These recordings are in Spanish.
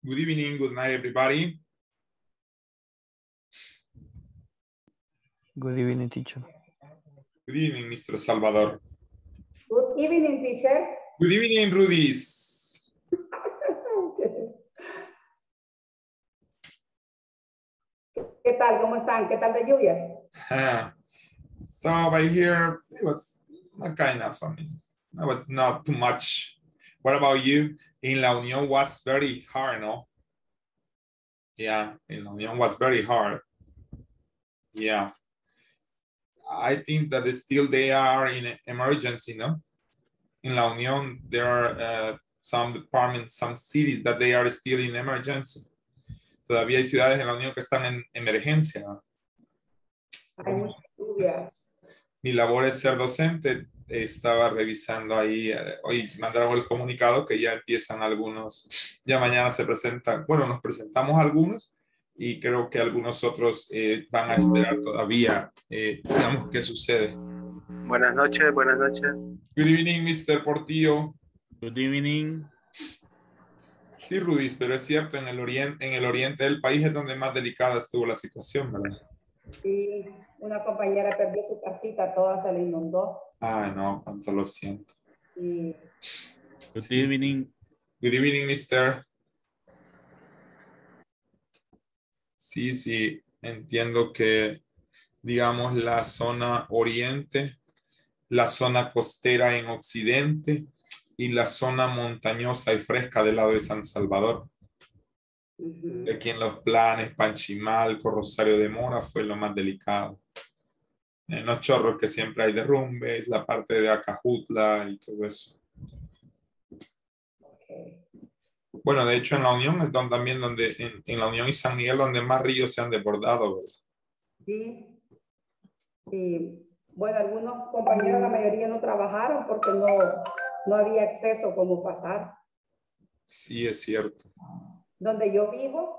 Good evening, good night, everybody. Good evening, teacher. Good evening, Mr. Salvador. Good evening, teacher. Good evening, Rudis. ¿Qué tal? ¿Cómo están? ¿Qué tal de lluvia? So by here, it was not kind of, I mean, it was not too much. What about you? In La Unión was very hard, no? Yeah, in La Unión was very hard. Yeah. I think that still they are in an emergency, no? In La Unión, there are some departments, some cities that they are still in emergency. Todavía hay ciudades en La Unión que están en emergencia. Hay mucha lluvia. Pues, mi labor es ser docente. Estaba revisando ahí, hoy mandaron el comunicado que ya empiezan algunos, ya mañana se presentan, bueno, nos presentamos algunos y creo que algunos otros van a esperar todavía, digamos, qué sucede. Buenas noches, buenas noches. Good evening, Mr. Portillo. Good evening. Sí, Rudis, pero es cierto, en el oriente del país es donde más delicada estuvo la situación, ¿verdad? Sí, una compañera perdió su casita, toda se le inundó. Ay, no, cuánto lo siento. Y Good Sí, evening. Good evening, Mr. Sí, entiendo que, digamos, la zona oriente, la zona costera en occidente y la zona montañosa y fresca del lado de San Salvador. Aquí en Los Planes, Panchimalco, Rosario de Mora fue lo más delicado. En Los Chorros, que siempre hay derrumbes, la parte de Acajutla y todo eso. okay. Bueno, de hecho en La Unión es también donde, en La Unión y San Miguel, donde más ríos se han desbordado, ¿verdad? Sí. Sí. Bueno, algunos compañeros, la mayoría no trabajaron porque no había acceso como pasar. Sí, es cierto. Donde yo vivo,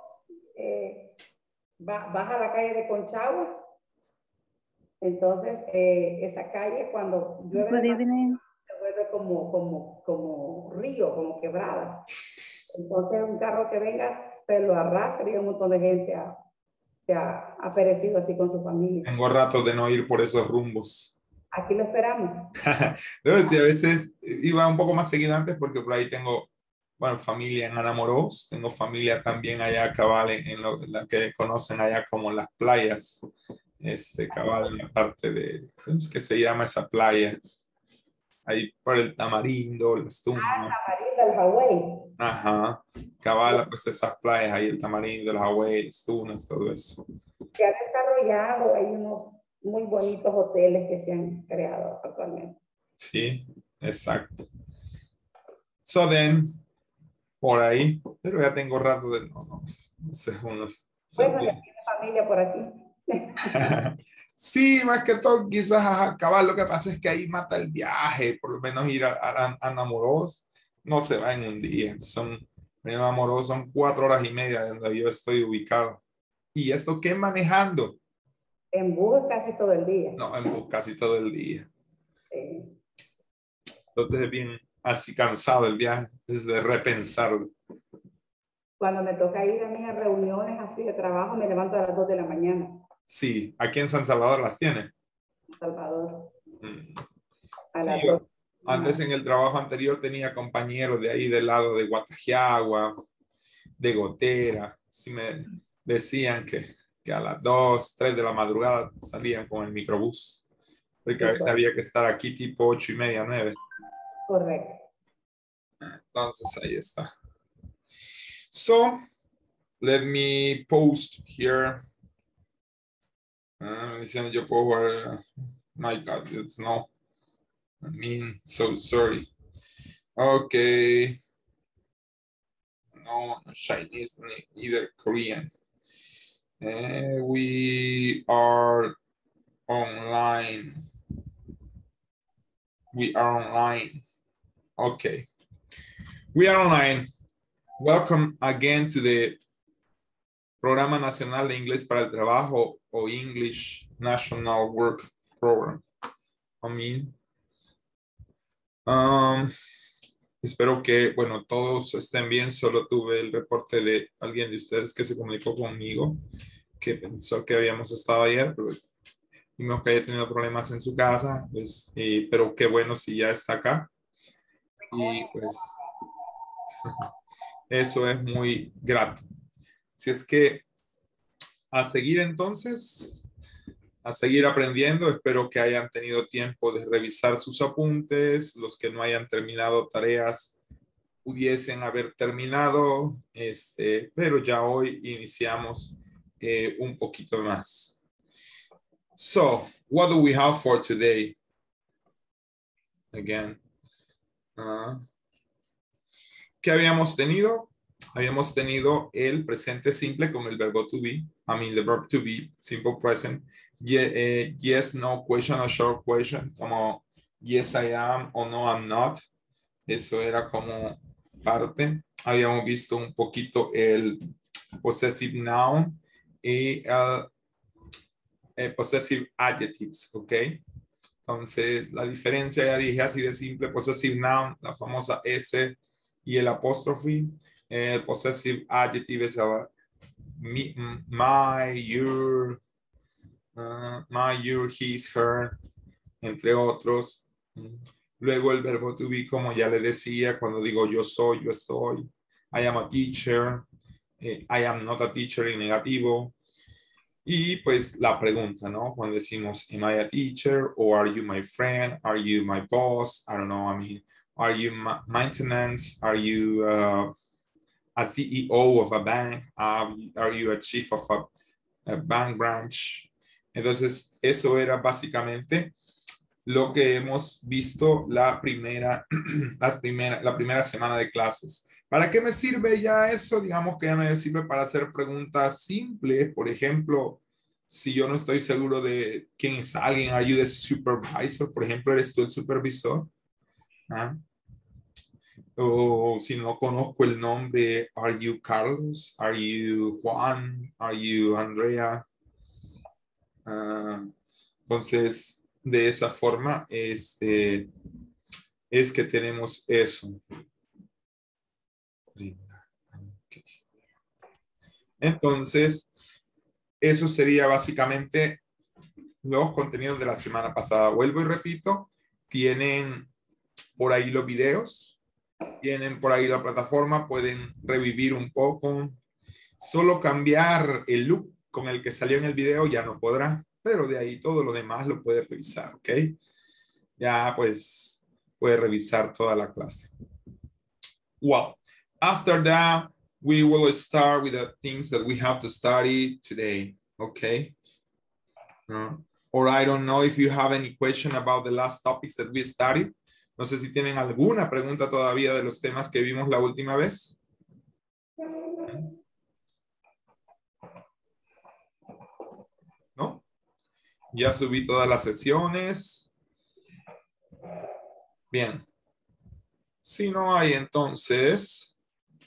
baja la calle de Conchagua. Entonces, esa calle cuando llueve se vuelve como río, como quebrada. Entonces, un carro que venga se lo arrastra y un montón de gente se ha perecido así con su familia. Tengo rato de no ir por esos rumbos. Aquí lo esperamos. Debo decir, a veces iba un poco más seguido antes porque por ahí tengo, bueno, familia en Anamoros, tengo familia también allá cabal la que conocen allá como las playas, cabal en la parte de, ¿cómo es que se llama esa playa? Ahí por el Tamarindo, las Tunas. Tamarindo, el Hawái. Ajá, cabal, pues esas playas ahí, el Tamarindo, el Hawái, las Tunas, todo eso. Se ha desarrollado, hay unos muy bonitos hoteles que se han creado actualmente. Sí, exacto. So then, por ahí, pero ya tengo rato de no sé, uno. Bueno, ya tiene familia por aquí. Sí, más que todo, quizás acabar. Lo que pasa es que ahí mata el viaje, por lo menos ir a Anamoros no se va en un día. Anamoros son 4 horas y media de donde yo estoy ubicado. ¿Y esto qué manejando? En bus casi todo el día. No, en bus casi todo el día. Sí. Entonces es bien así cansado el viaje, es de repensarlo. Cuando me toca ir a mis reuniones así de trabajo, me levanto a las 2 de la mañana. Sí, aquí en San Salvador las tiene. En Salvador. A Sí, las 2. antes en el trabajo anterior tenía compañeros de ahí del lado de Guatajiagua, de Gotera. Sí me decían que a las 2, 3 de la madrugada salían con el microbús. Porque a veces había que estar aquí tipo 8:30, 9. Correcto. Entonces ahí está. So, let me post here. Me dicen yo puedo ver. My God, it's no. I mean, so sorry. Okay. No Chinese, neither Korean. We are online. We are online. Okay. We are online. Welcome again to the Programa Nacional de Inglés para el Trabajo o English National Work Program. I mean, Espero que, bueno, todos estén bien. Solo tuve el reporte de alguien de ustedes que se comunicó conmigo, que pensó que habíamos estado ayer, pero vimos que haya tenido problemas en su casa, pues, pero qué bueno si ya está acá. Y pues eso es muy grato. Si es que a seguir entonces, a seguir aprendiendo. Espero que hayan tenido tiempo de revisar sus apuntes. Los que no hayan terminado tareas pudiesen haber terminado, pero ya hoy iniciamos un poquito más. So, what do we have for today? Again. ¿Qué habíamos tenido? Habíamos tenido el presente simple con el verbo to be. I mean, the verb to be, simple present. Yes, no question, a short question, como yes, I am o no, I'm not. Eso era como parte. Habíamos visto un poquito el possessive noun y possessive adjectives, ¿ok? Entonces, la diferencia, ya dije así de simple, possessive noun, la famosa S y el apóstrofe. El possessive adjective es me, my, your, his, her, entre otros. Luego el verbo to be, como ya le decía, cuando digo yo soy, yo estoy. I am a teacher. I am not a teacher en negativo. Y pues la pregunta, ¿no? Cuando decimos, am I a teacher? Or are you my friend? Are you my boss? I don't know. I mean, are you maintenance? Are you a CEO of a bank? Are you a chief of a bank branch? Entonces, eso era básicamente lo que hemos visto la primera semana de clases. ¿Para qué me sirve ya eso? Digamos que ya me sirve para hacer preguntas simples. Por ejemplo, si yo no estoy seguro de quién es alguien, are you the supervisor? Por ejemplo, ¿eres tú el supervisor? ¿Ah? O si no conozco el nombre, are you Carlos? Are you Juan? Are you Andrea? Entonces, de esa forma, es que tenemos eso. Entonces, eso sería básicamente los contenidos de la semana pasada. Vuelvo y repito, tienen por ahí los videos, tienen por ahí la plataforma, pueden revivir un poco. Solo cambiar el look con el que salió en el video ya no podrá, pero de ahí todo lo demás lo puede revisar, ¿ok? Ya pues puede revisar toda la clase. Well, after that, we will start with the things that we have to study today, okay? Or I don't know if you have any question about the last topics that we studied. No sé si tienen alguna pregunta todavía de los temas que vimos la última vez. ¿No? Ya subí todas las sesiones. Bien. Si no hay, entonces,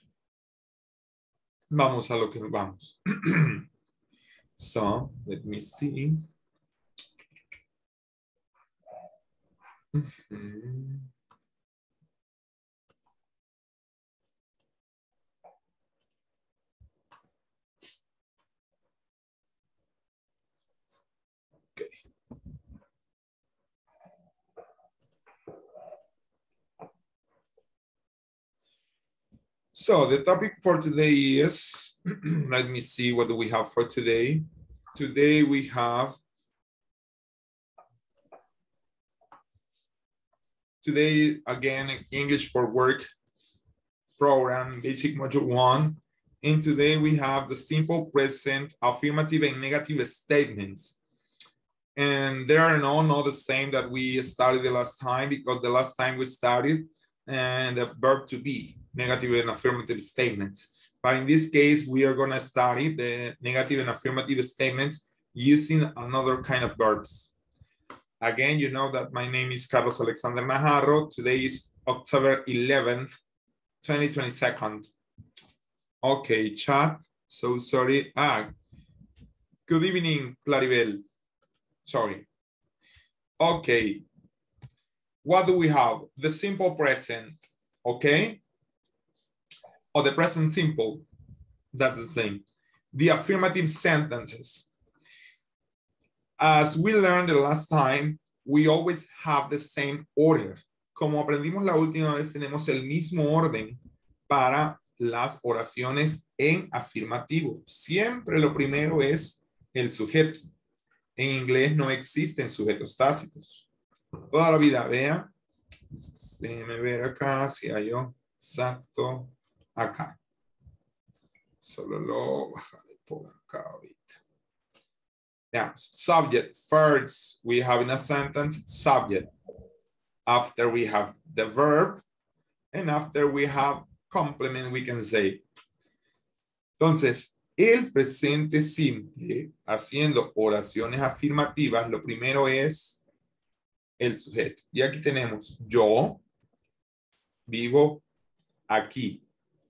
vamos a lo que vamos. So, let me see. Okay. So the topic for today is, let me see, what do we have for today? Today we have, again, English for Work program, basic module 1. And today we have the simple present, affirmative and negative statements. And they are not the same that we studied the last time, because the last time we studied and the verb to be, negative and affirmative statements. But in this case, we are going to study the negative and affirmative statements using another kind of verbs. Again, you know that my name is Carlos Alexander Najarro. Today is October 11th, 2022. Okay, chat. So sorry. Good evening, Claribel. Sorry. Okay. What do we have? The simple present. Okay? Or the present simple, that's the same. The affirmative sentences. As we learned the last time, we always have the same order. Como aprendimos la última vez, tenemos el mismo orden para las oraciones en afirmativo. Siempre lo primero es el sujeto. En inglés no existen sujetos tácitos. Toda la vida, vea. Déjenme ver acá si hay yo. Exacto. Acá. Solo lo bajaré por acá ahorita. Now, subject. First, we have in a sentence subject. After we have the verb. And after we have complement, we can say. Entonces, el presente simple, haciendo oraciones afirmativas, lo primero es el sujeto. Y aquí tenemos yo vivo aquí.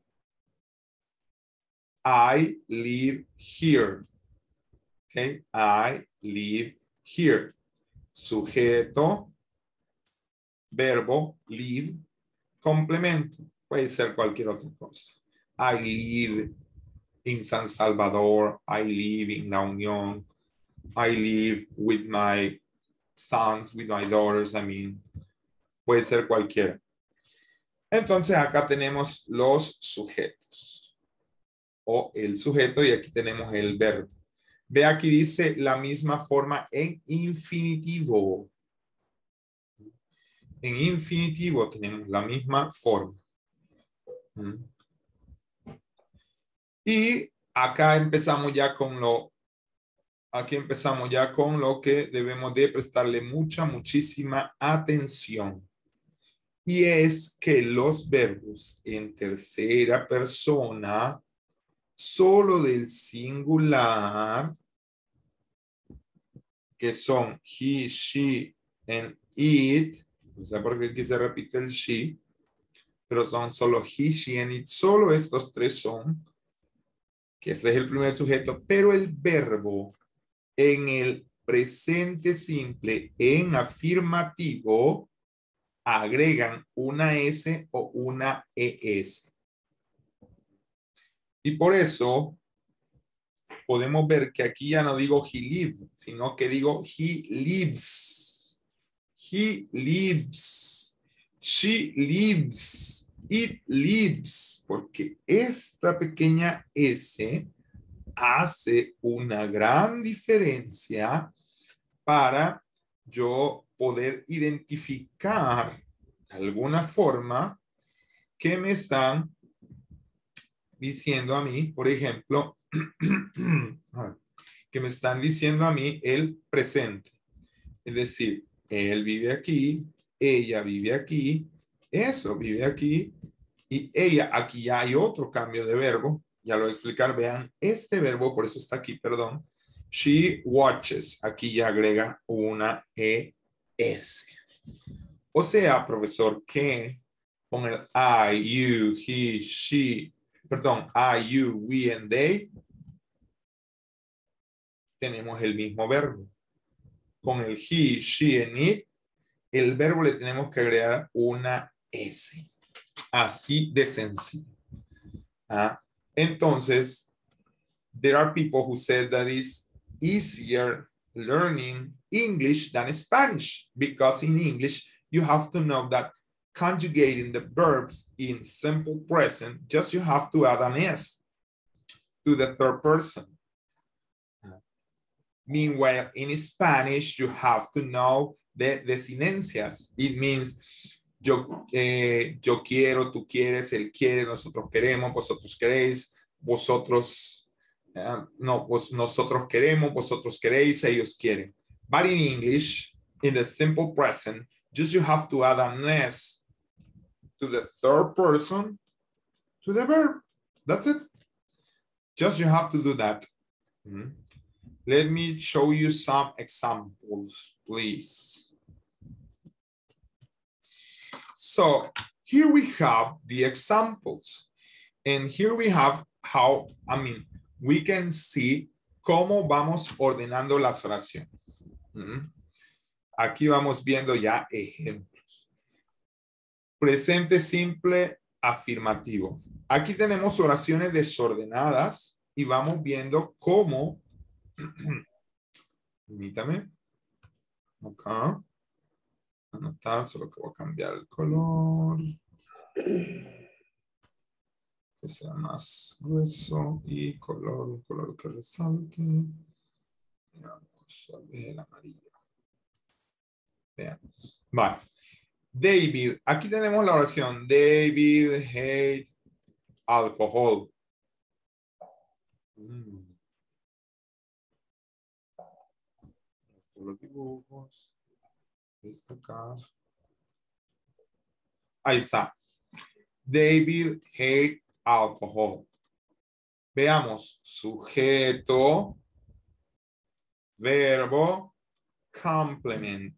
I live here. Okay, I live here. Sujeto, verbo, live, complemento. Puede ser cualquier otra cosa. I live in San Salvador. I live in La Unión. I live with my sons, with my daughters. I mean, puede ser cualquiera. Entonces acá tenemos los sujetos. O el sujeto y aquí tenemos el verbo. Ve aquí dice la misma forma en infinitivo. En infinitivo tenemos la misma forma. Y acá empezamos ya con lo que debemos de prestarle muchísima atención. Y es que los verbos en tercera persona solo del singular, que son he, she, and it, no sé por qué aquí se repite el she, pero son solo he, she, and it, solo estos tres son, que ese es el primer sujeto, pero el verbo en el presente simple, en afirmativo, agregan una S o una ES. Y por eso podemos ver que aquí ya no digo he live, sino que digo he lives. He lives. She lives. It lives. Porque esta pequeña S hace una gran diferencia para yo poder identificar de alguna forma que me están diciendo a mí, por ejemplo, que me están diciendo a mí el presente. Es decir, él vive aquí, ella vive aquí, eso vive aquí, y ella, aquí ya hay otro cambio de verbo, ya lo voy a explicar, vean, este verbo, por eso está aquí, perdón, she watches, aquí ya agrega una ES. O sea, profesor, que con el I, you, he, she, perdón, I, you, we, and they, tenemos el mismo verbo. Con el he, she, and it, el verbo le tenemos que agregar una S. Así de sencillo. Entonces, there are people who says that it's easier learning English than Spanish, because in English, you have to know that conjugating the verbs in simple present, just you have to add an S to the third person. Meanwhile, in Spanish, you have to know the desinencias. It means yo quiero, tú quieres, él quiere, nosotros queremos, vosotros queréis, vosotros, no, nosotros queremos, vosotros queréis, ellos quieren. But in English, in the simple present, just you have to add an S to the third person to the verb. That's it. Just you have to do that. Let me show you some examples, please. So here we have the examples. And here we have how, we can see cómo vamos ordenando las oraciones. Aquí vamos viendo ya ejemplos. Presente simple afirmativo. Aquí tenemos oraciones desordenadas y vamos viendo cómo. Permítame. Acá. Anotar, solo que voy a cambiar el color. Que sea más grueso y un color que resalte. Vamos a ver el amarillo. Veamos. Vale. David, aquí tenemos la oración. David hate alcohol. Los dibujos. Destacar. Ahí está. David hate alcohol. Veamos. Sujeto. Verbo. Complement.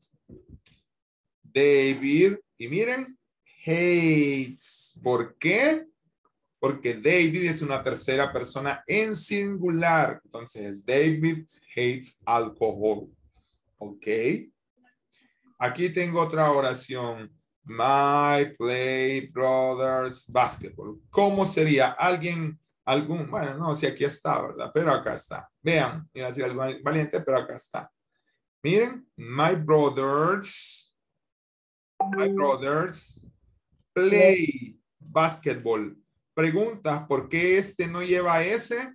David, y miren, hates. ¿Por qué? Porque David es una tercera persona en singular. Entonces, David hates alcohol. Ok. Aquí tengo otra oración. My play brothers basketball. ¿Cómo sería? Bueno, no, si aquí está, ¿verdad? Pero acá está. Vean, iba a decir algo valiente, pero acá está. Miren, my brothers play basketball. Pregunta, ¿por qué este no lleva S?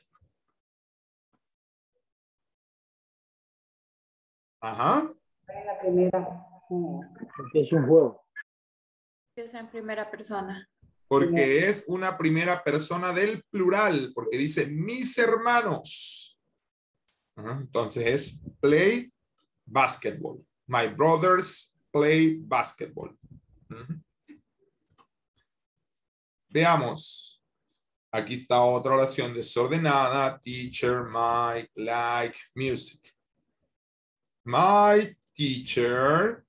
Ajá. La primera. Porque es un juego. Es en primera persona. Porque es una primera persona del plural, porque dice mis hermanos. Ajá. Entonces es play basketball. My brothers play basketball. Veamos. Aquí está otra oración desordenada. Teacher might like music. My teacher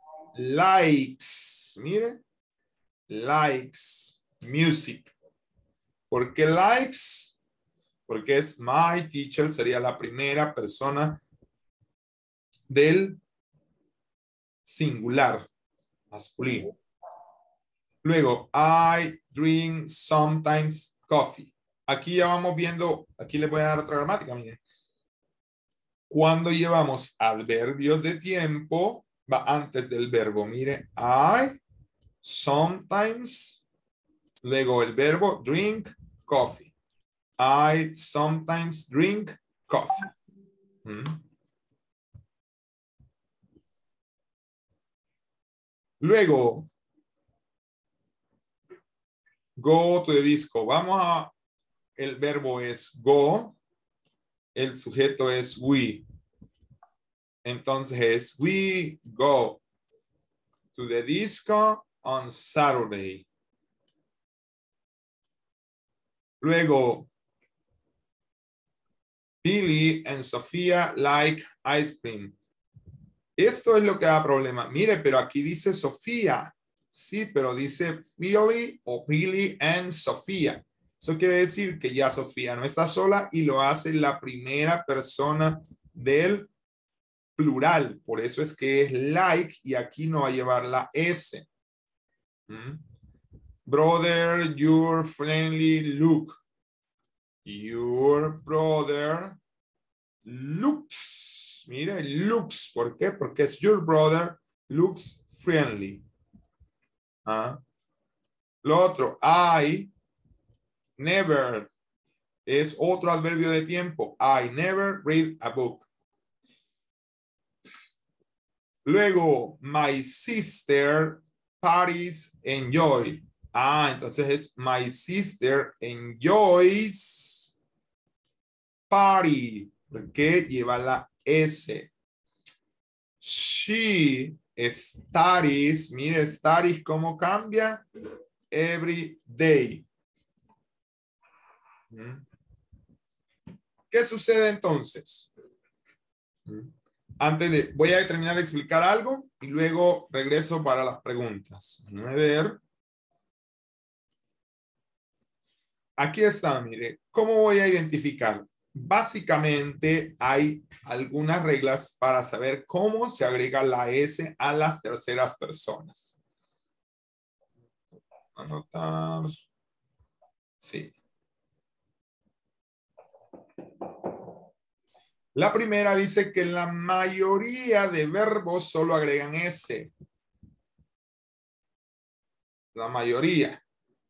likes. Mire. Likes music. ¿Por qué likes? Porque es my teacher, sería la primera persona del singular masculino. Luego, I drink sometimes coffee. Aquí ya vamos viendo, aquí les voy a dar otra gramática, miren. Cuando llevamos adverbios de tiempo, va antes del verbo. Mire, I sometimes, luego el verbo drink coffee. I sometimes drink coffee. Luego, go to the disco. El verbo es go. El sujeto es we. Entonces, we go to the disco on Saturday. Luego, Billy and Sofía like ice cream. Esto es lo que da problema. Mire, pero aquí dice Sofía. Sí, pero dice Billy o Billy and Sofía. Eso quiere decir que ya Sofía no está sola y lo hace la primera persona del plural. Por eso es que es like y aquí no va a llevar la S. Brother, your friendly look. Your brother looks. Mire, looks. ¿Por qué? Porque es your brother looks friendly. Lo otro, I never es otro adverbio de tiempo. I never read a book. Luego, my sister parties enjoy. Entonces es my sister enjoys party. Porque lleva la S. She studies. Mire, studies cómo cambia. Every day. ¿Qué sucede entonces? Voy a terminar de explicar algo y luego regreso para las preguntas. A ver. Aquí está, mire. ¿Cómo voy a identificar? Básicamente hay algunas reglas para saber cómo se agrega la S a las terceras personas. Anotar. Sí. La primera dice que la mayoría de verbos solo agregan S. La mayoría.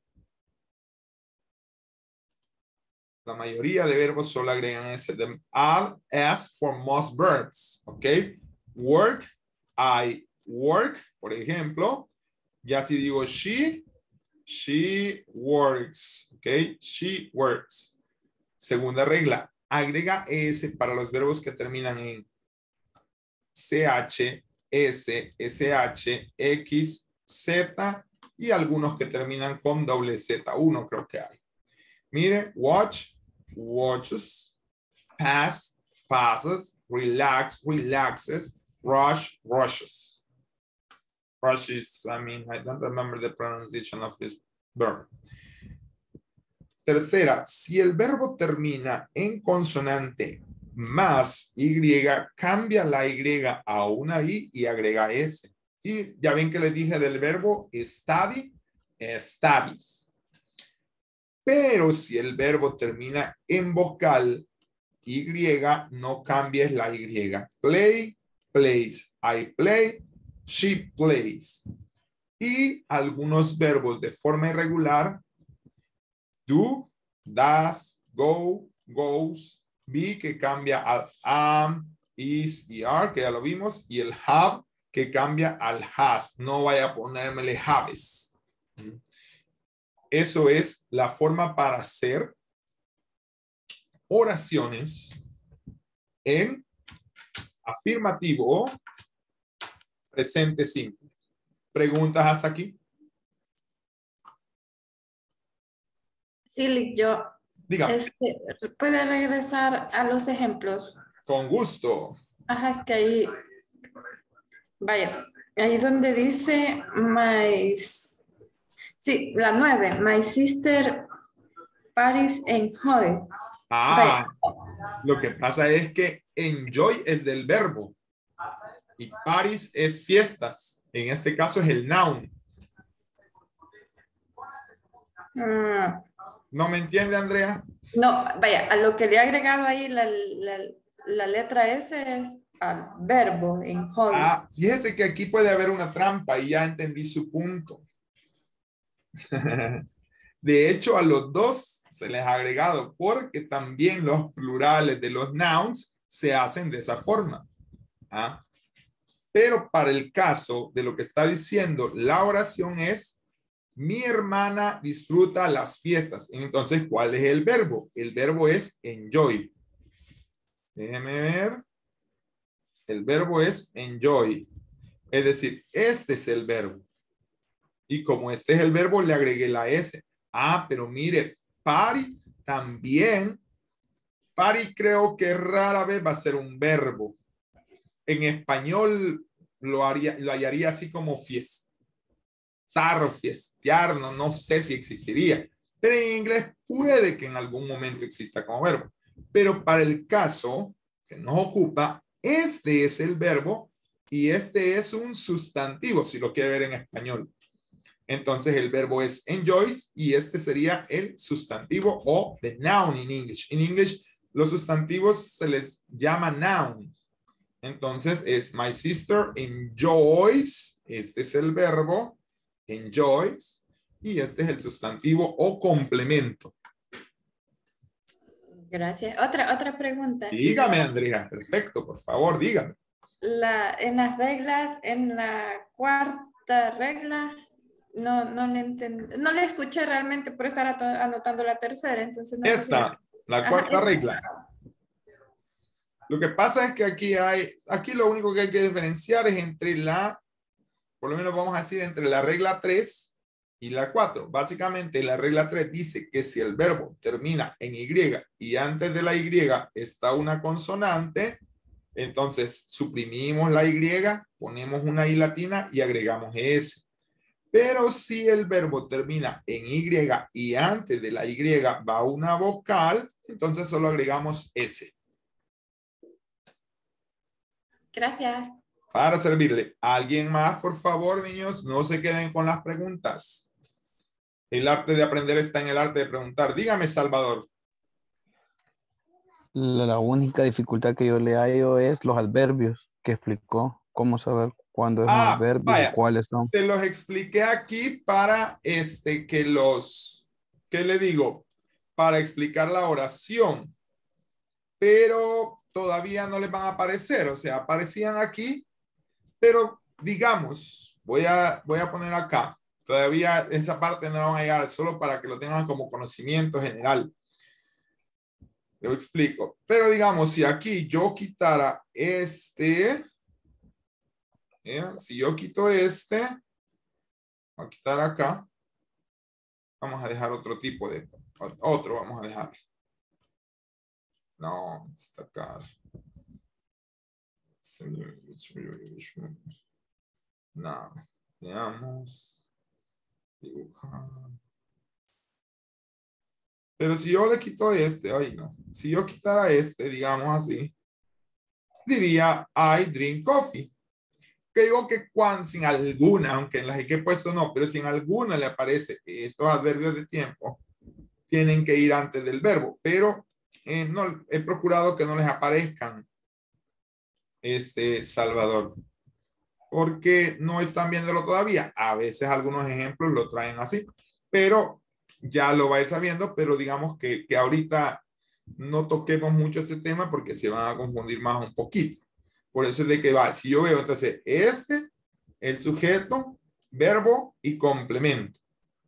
La mayoría de verbos solo agregan S. The add S for most verbs. ¿Ok? Work. I work. Por ejemplo. Ya si digo she works. ¿Ok? She works. Segunda regla. Agrega S para los verbos que terminan en CH, S, SH, X, Z y algunos que terminan con doble Z. Uno creo que hay. Mire, watch, watches, pass, passes, relax, relaxes, rush, rushes. Rushes, I mean, I don't remember the pronunciation of this verb. Tercera, si el verbo termina en consonante más Y, cambia la Y a una I y agrega S. Y ya ven que les dije del verbo study, studies. Pero si el verbo termina en vocal Y, no cambies la Y. Play, plays. I play, she plays. Y algunos verbos de forma irregular, do, does, go, goes, be, que cambia al am, is y are, que ya lo vimos, y el have, que cambia al has. No vaya a ponérmele haves. Eso es la forma para hacer oraciones en afirmativo presente simple. ¿Preguntas hasta aquí? Sí, yo. Dígame. ¿Puede regresar a los ejemplos? Con gusto. Ajá, es que ahí, vaya, ahí donde dice sí, la 9, my sister Paris enjoy. Ah, lo que pasa es que enjoy es del verbo y Paris es fiestas. En este caso es el noun. ¿No me entiende, Andrea? No, vaya, a lo que le he agregado ahí la letra S es al verbo enjoy. Ah, fíjese que aquí puede haber una trampa y ya entendí su punto. De hecho, a los dos se les ha agregado porque también los plurales de los nouns se hacen de esa forma. ¿Ah? Pero para el caso de lo que está diciendo, la oración es: mi hermana disfruta las fiestas. Entonces, ¿cuál es el verbo? El verbo es enjoy. Déjeme ver. El verbo es enjoy. Es decir, este es el verbo. Y como este es el verbo, le agregué la S. Ah, pero mire, party también. Party creo que rara vez va a ser un verbo. En español lo hallaría así como fiestar o fiestear, no sé si existiría. Pero en inglés puede que en algún momento exista como verbo. Pero para el caso que nos ocupa, este es el verbo y este es un sustantivo, si lo quiere ver en español. Entonces el verbo es enjoys y este sería el sustantivo o the noun in English. En English los sustantivos se les llama nouns. Entonces es my sister enjoys. Este es el verbo enjoys y este es el sustantivo o complemento. Gracias. Otra pregunta. Dígame, Andrea. Perfecto, por favor, dígame. En las reglas, en la cuarta regla, no le escuché realmente por estar anotando la tercera. Entonces no sé Esta, la cuarta regla. Lo que pasa es que aquí lo único que hay que diferenciar es entre por lo menos vamos a decir entre la regla 3 y la 4. Básicamente la regla 3 dice que si el verbo termina en Y y antes de la Y está una consonante, entonces suprimimos la Y, ponemos una I latina y agregamos S. Pero si el verbo termina en Y y antes de la Y va una vocal, entonces solo agregamos S. Gracias. Para servirle. ¿Alguien más, por favor, niños? No se queden con las preguntas. El arte de aprender está en el arte de preguntar. Dígame, Salvador. La única dificultad que yo le hallo es los adverbios que explicó. ¿Cómo saber cuándo es un adverbio y Vaya, cuáles son? se los expliqué aquí para ¿qué le digo? Para explicar la oración, pero todavía no les van a aparecer, o sea, aparecían aquí, pero digamos, voy a poner acá, todavía esa parte no la van a llegar, solo para que lo tengan como conocimiento general. Lo explico, pero digamos, si aquí yo quitara si yo quito voy a quitar acá, vamos a dejar otro tipo de, otro vamos a dejar. No, destacar. No, veamos. Dibujar. Pero si yo le quito ay no. Si yo quitara digamos así, diría I drink coffee. Que digo que cuando, sin alguna, aunque en las que he puesto no, pero si en alguna le aparece estos adverbios de tiempo, tienen que ir antes del verbo, pero no, he procurado que no les aparezcan Salvador, porque no están viéndolo todavía. A veces algunos ejemplos lo traen así, pero ya lo vais sabiendo, pero digamos que ahorita no toquemos mucho ese tema porque se van a confundir más un poquito. Por eso es de que va, si yo veo entonces el sujeto, verbo y complemento.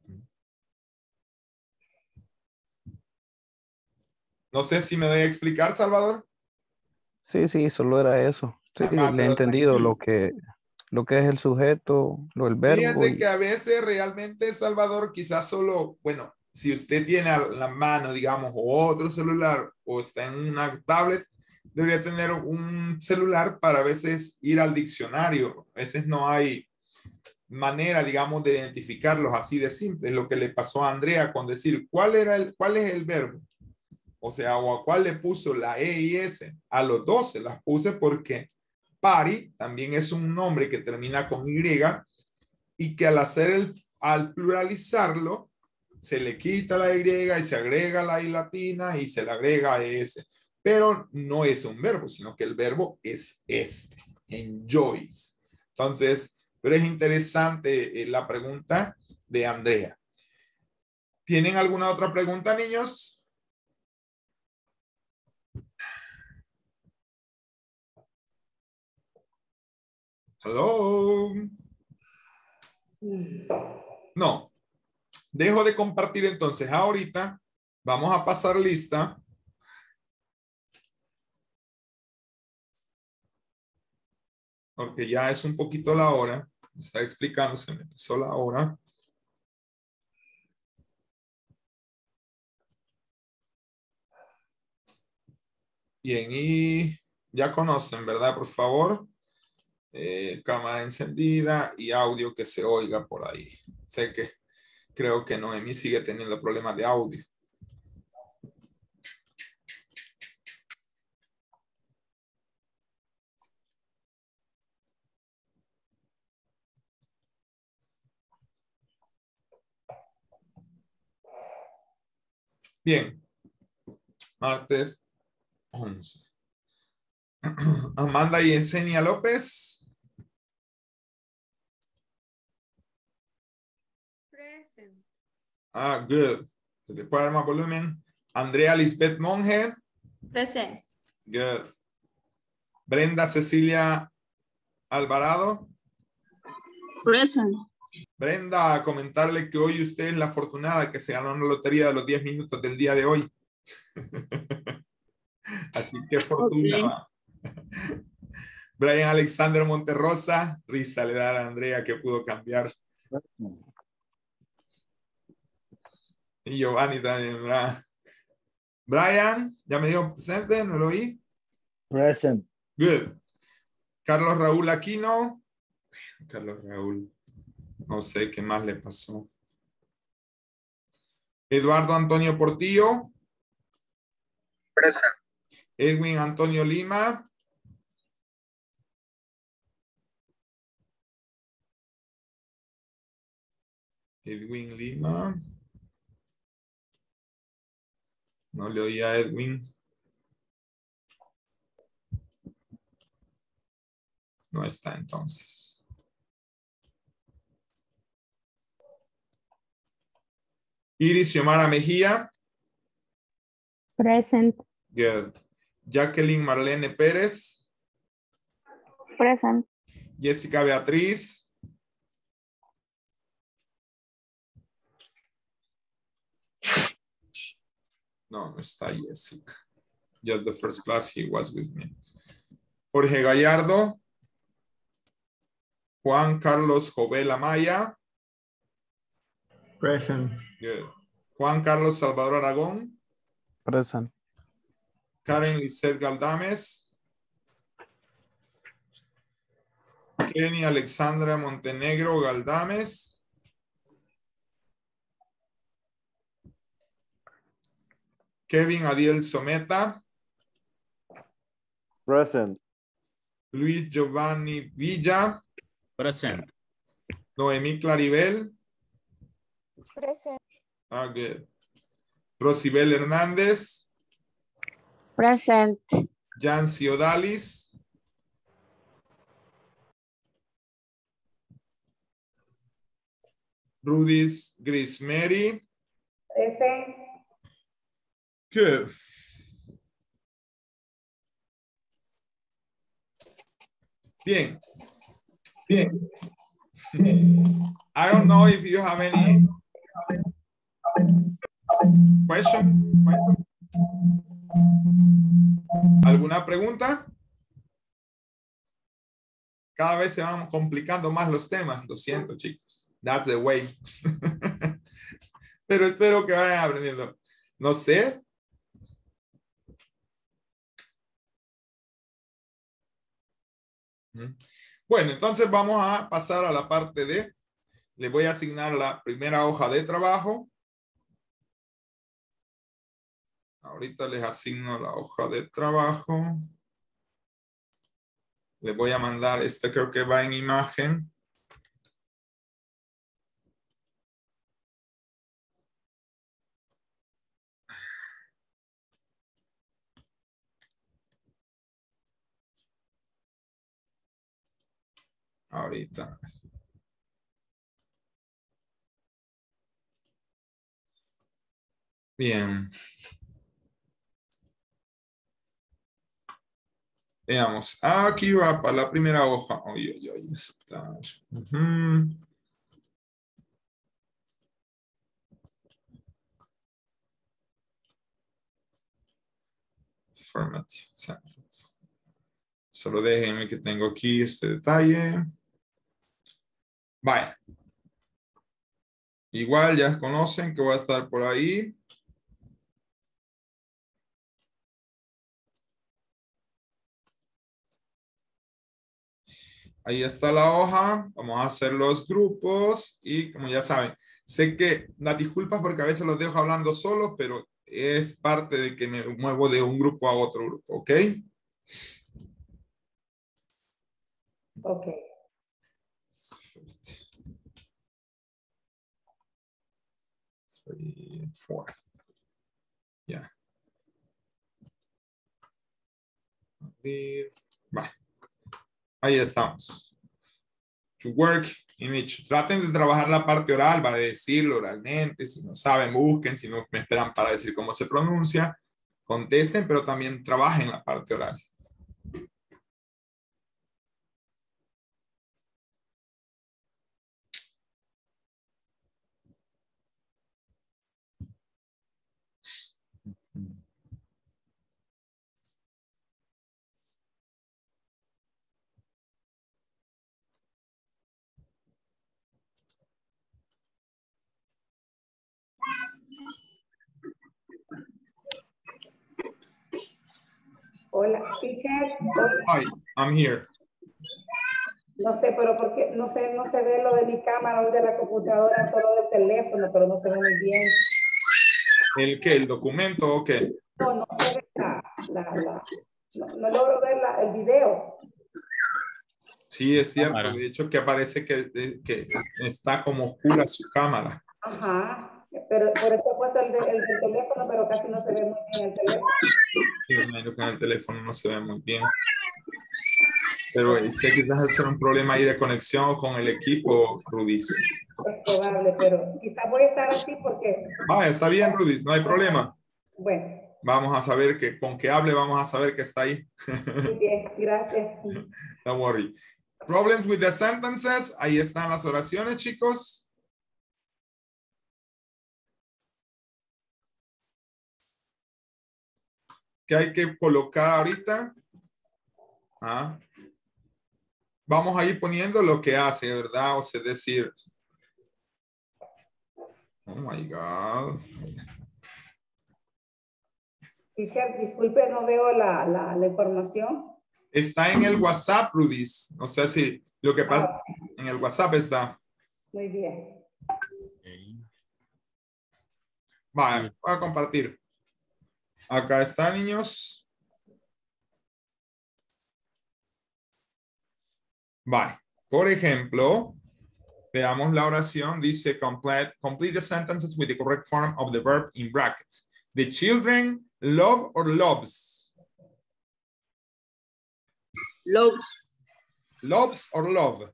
No sé si me doy a explicar, Salvador. Sí, solo era eso. Sí, Ajá, le he pero entendido tranquilo. lo que es el sujeto, el verbo. Fíjense que a veces realmente, Salvador, quizás solo, bueno, si usted tiene a la mano, digamos, o otro celular o está en una tablet, debería tener un celular para a veces ir al diccionario. A veces no hay manera, digamos, de identificarlos así de simple. Lo que le pasó a Andrea con decir cuál es el verbo. O sea, o a cuál le puso la E y S. A los dos se las puse porque party también es un nombre que termina con Y y que al pluralizarlo, se le quita la Y y se agrega la I latina y se le agrega ES. Pero no es un verbo, sino que el verbo es enjoys. Entonces, pero es interesante la pregunta de Andrea. ¿Tienen alguna otra pregunta, niños? Hello. No. Dejo de compartir entonces ahorita. Vamos a pasar lista. Porque ya es un poquito la hora. Me está explicando, se me empezó la hora. Bien, y ya conocen, ¿verdad? Por favor. Cámara encendida y audio que se oiga por ahí. Sé que creo que Noemí sigue teniendo problemas de audio. Bien. Martes 11. Amanda y Yesenia López. Present. Good. Se le puede dar más volumen. Andrea Lisbeth Monge. Present. Good. Brenda Cecilia Alvarado. Present. Brenda, comentarle que hoy usted es la afortunada que se ganó una lotería de los 10 minutos del día de hoy. Así que fortuna. Okay. Brian Alexander Monterrosa, risa le da a Andrea que pudo cambiar. Y Giovanni también, ¿verdad? Brian, ya me dijo presente, ¿no lo oí? Present. Good. Carlos Raúl Aquino. Carlos Raúl, no sé qué más le pasó. Eduardo Antonio Portillo. Present. Edwin Antonio Lima. Edwin Lima. No le oía a Edwin. No está entonces. Iris Xiomara Mejía. Present. Good. Jacqueline Marlene Pérez. Present. Jessica Beatriz. No, no está Jessica. Just the first class he was with me. Jorge Gallardo. Juan Carlos Jovel Amaya. Present. Good. Juan Carlos Salvador Aragón. Present. Karen Lisset Galdames. Kenny Alexandra Montenegro Galdames. Kevin Adiel Someta. Present. Luis Giovanni Villa. Present. Noemí Claribel. Present. Good. Rosibel Hernández. Present. Jancy Odalis. Rudis Grismeri. Present. Good. Bien. Bien. I don't know if you have any question. ¿Alguna pregunta? Cada vez se van complicando más los temas. Lo siento, chicos. That's the way. Pero espero que vayan aprendiendo. No sé. Bueno, entonces vamos a pasar a la parte de, le voy a asignar la primera hoja de trabajo. Ahorita les asigno la hoja de trabajo. Les voy a mandar, este creo que va en imagen. Ahorita. Bien. Veamos. Aquí va para la primera hoja. Oye, está. Formative sentence. Solo déjenme que tengo aquí este detalle. Vaya. Igual ya conocen que voy a estar por ahí. Ahí está la hoja. Vamos a hacer los grupos. Y como ya saben, sé que las disculpas porque a veces los dejo hablando solos, pero es parte de que me muevo de un grupo a otro grupo. ¿Ok? Ok. 3, 4. Ya. Va. Ahí estamos. To work in each. Traten de trabajar la parte oral, va a decirlo oralmente. Si no saben, busquen. Si no me esperan para decir cómo se pronuncia, contesten, pero también trabajen la parte oral. Hola, teacher. Hola. Hi, I'm here. No sé, pero porque no se ve lo de mi cámara o de la computadora, solo del teléfono, pero no se ve muy bien. ¿El qué? ¿El documento o qué? No se ve no logro ver el video. Sí, es cierto. Cámara. De hecho, que aparece que está como oscura su cámara. Ajá. Pero por eso he puesto el del teléfono, pero casi no se ve muy bien el teléfono. Sí, me imagino que en el teléfono no se ve muy bien. Pero sé quizás es un problema ahí de conexión con el equipo, Rudis. Es probable, pero quizás voy a estar así porque... Vaya, está bien, Rudis, no hay problema. Bueno. Vamos a saber que con que hable vamos a saber que está ahí. Muy bien, gracias. Don't worry. Problems with the sentences. Ahí están las oraciones, chicos. ¿Qué hay que colocar ahorita? Ah. Vamos a ir poniendo lo que hace, ¿verdad? O sea, decir. Oh my God. Teacher, disculpe, no veo la información. Está en el WhatsApp, Rudis. No sé si lo que pasa en el WhatsApp está. Muy bien. Okay. Vale, voy a compartir. Acá está, niños. Vale. Por ejemplo, veamos la oración. Dice, complete the sentences with the correct form of the verb in brackets. The children love or loves? Loves. Loves or love?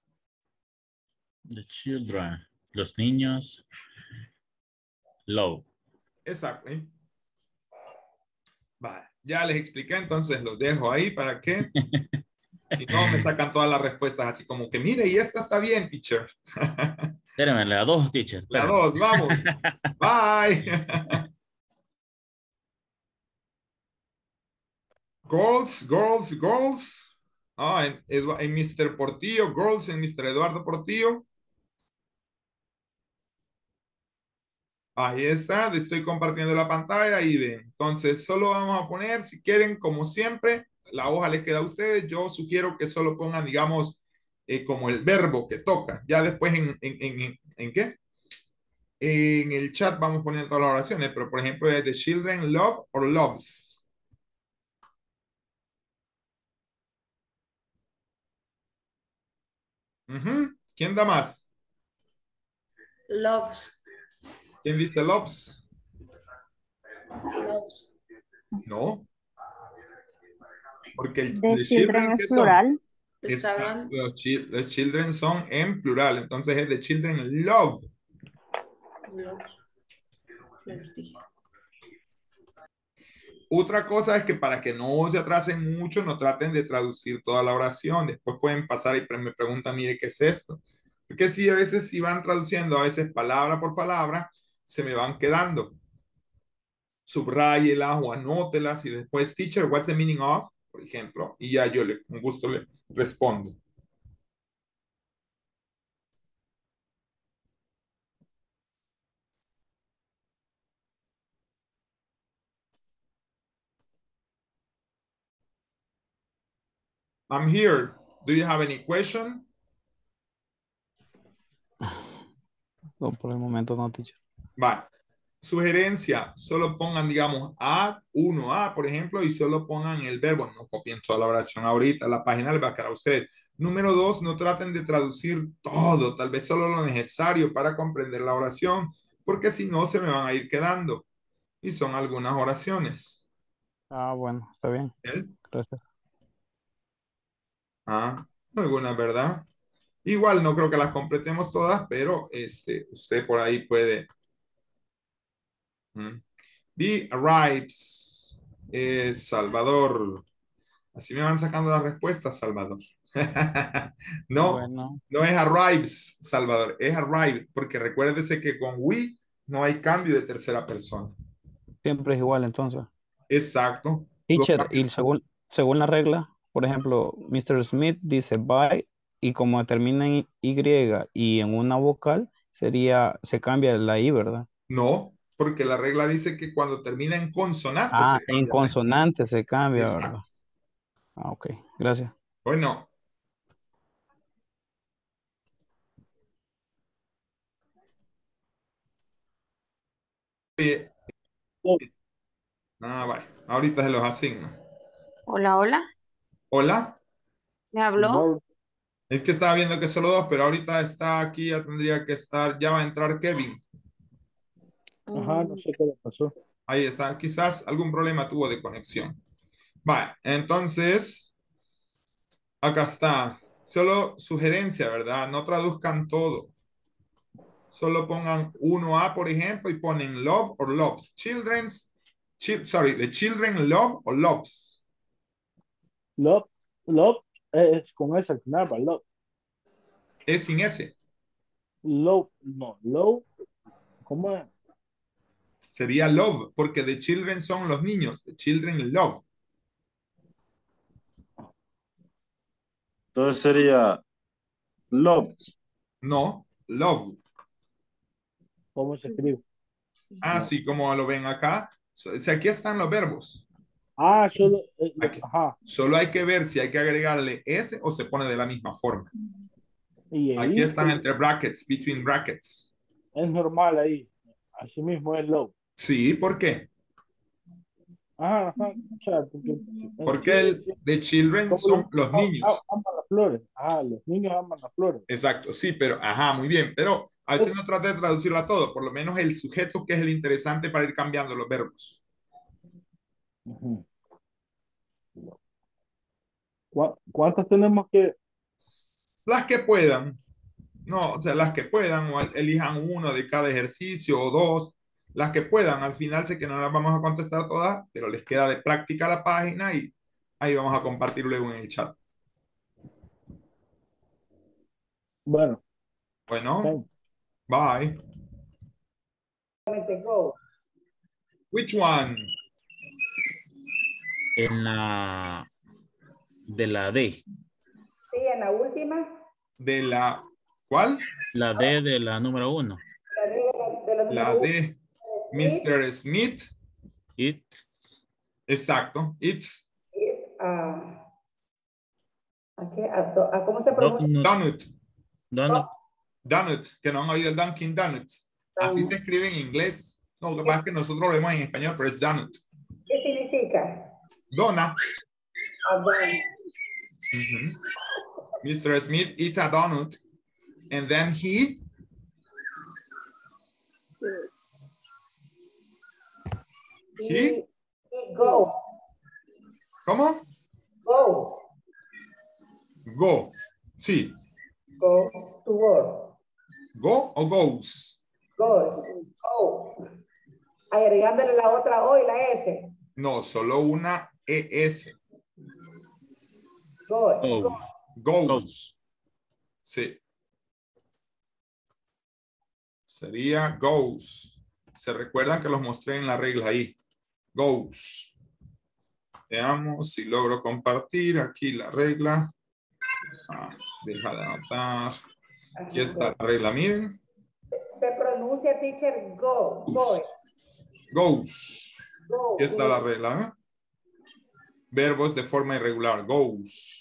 The children. Los niños. Love. Exactly. Vale. Ya les expliqué, entonces los dejo ahí para que si no me sacan todas las respuestas así como que mire, y esta está bien, teacher. Espérame, la dos, teacher. La Espérame. 2, vamos. Bye. Girls. Ah, en Mr. Portillo, girls en Mr. Eduardo Portillo. Ahí está, estoy compartiendo la pantalla y ven. Entonces, solo vamos a poner, si quieren, como siempre, la hoja les queda a ustedes. Yo sugiero que solo pongan, digamos, como el verbo que toca. Ya después, ¿en qué? En el chat vamos poniendo todas las oraciones, pero por ejemplo, the children love or loves. ¿Quién da más? Loves. ¿Quién dice loves? Loves. No. Porque The children ¿qué es son? plural. Exacto. Los children son en plural. Entonces es the children love. Loves. Loves, dije. Otra cosa es que para que no se atrasen mucho, no traten de traducir toda la oración. Después pueden pasar y me preguntan, mire, ¿qué es esto? Porque si a veces si van traduciendo, a veces palabra por palabra, se me van quedando. Subráyelas o anótelas y después, teacher, what's the meaning of? Por ejemplo, y ya yo con gusto le respondo. I'm here. Do you have any question? No, por el momento no, teacher. Vale. Sugerencia, solo pongan, digamos, A1A, por ejemplo, y solo pongan el verbo. No copien toda la oración ahorita, la página le va a quedar a ustedes. Número 2, no traten de traducir todo, tal vez solo lo necesario para comprender la oración, porque si no se me van a ir quedando. Y son algunas oraciones. Ah, bueno, está bien. ¿Eh? Gracias. Algunas, ¿verdad? Igual no creo que las completemos todas, pero usted por ahí puede. Be arrives. Salvador. Así me van sacando las respuestas, Salvador. No, Bueno, no es arrives, Salvador, es arrive, porque recuérdese que con we no hay cambio de tercera persona. siempre es igual entonces. Exacto. Teacher, y según la regla, por ejemplo, Mr. Smith dice bye y como termina en Y y en una vocal, se cambia la I, ¿verdad? No, porque la regla dice que cuando termina en consonante Ah, se en cambia. consonante se cambia, ¿verdad? Exacto. Ah, ok, gracias. Bueno. Vale. Ahorita se los asigno. Hola, hola. Hola. ¿Me habló? Es que estaba viendo que solo dos, pero ahorita está aquí, ya tendría que estar, ya va a entrar Kevin. Ajá, no sé qué le pasó. Ahí está, quizás algún problema tuvo de conexión. Vale, entonces, acá está. Solo sugerencia, ¿verdad? No traduzcan todo. Solo pongan 1A, por ejemplo, y ponen love or loves. The children love or loves. Love, love es con esa al final, ¿va? Love, Es sin S. love, no, love, ¿cómo es? Sería love, porque the children son los niños. The children love. Entonces sería loved. No, love. ¿Cómo se escribe? Ah, No. sí, como lo ven acá. Aquí están los verbos. Ah, solo, Aquí. ajá. Solo hay que ver si hay que agregarle S o se pone de la misma forma. Y Aquí ahí están entre brackets, between brackets. es normal ahí. Así mismo es love. Sí, ¿por qué? Ajá, ajá. O sea, porque en Porque Chile, sí, the children como son los niños. aman las flores. Ah, los niños aman las flores. Exacto, sí, pero, ajá, muy bien. Pero a veces no trate de traducirlo a todo, por lo menos el sujeto que es el interesante para ir cambiando los verbos. Ujú. ¿Cuántas tenemos que? Las que puedan. No, o sea, las que puedan, o elijan uno de cada ejercicio o dos, las que puedan. Al final sé que no las vamos a contestar todas, pero les queda de práctica la página y ahí vamos a compartir luego en el chat. Bueno, Bueno, thank bye. Go. Which one? En la de la D. Sí, en la última. De la, ¿cuál? La D de la número 1. De la La número de Mr. Smith. It. Exacto. It's ¿Cómo se pronuncia? donut. Donut. Donut, que no han oído el Dunkin' Donuts. Así se escribe en inglés. No, lo que pasa es que nosotros lo vemos en español, pero es donut. ¿Qué significa? Dona. Donut. Mr. Smith eats a donut and then he He go. ¿Cómo? Go. Go. Sí. Go to work. Go o goes. Go. Go. Agregándole la otra O y la S. No, solo una ES. Go. Goes. Goes. Sí. Sería goes. Se recuerdan que los mostré en la regla ahí. Goes. Veamos si logro compartir aquí la regla. Deja de anotar. Aquí está la regla, miren. Se pronuncia, teacher, go. Go. Goes. Go. Aquí está la regla. Verbos de forma irregular. Goes.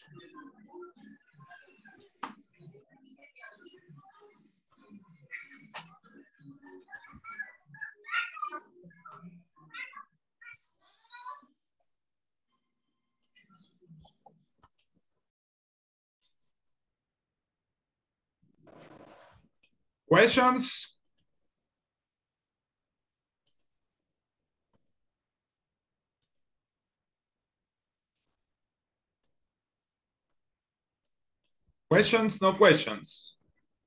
Questions? Questions, no questions.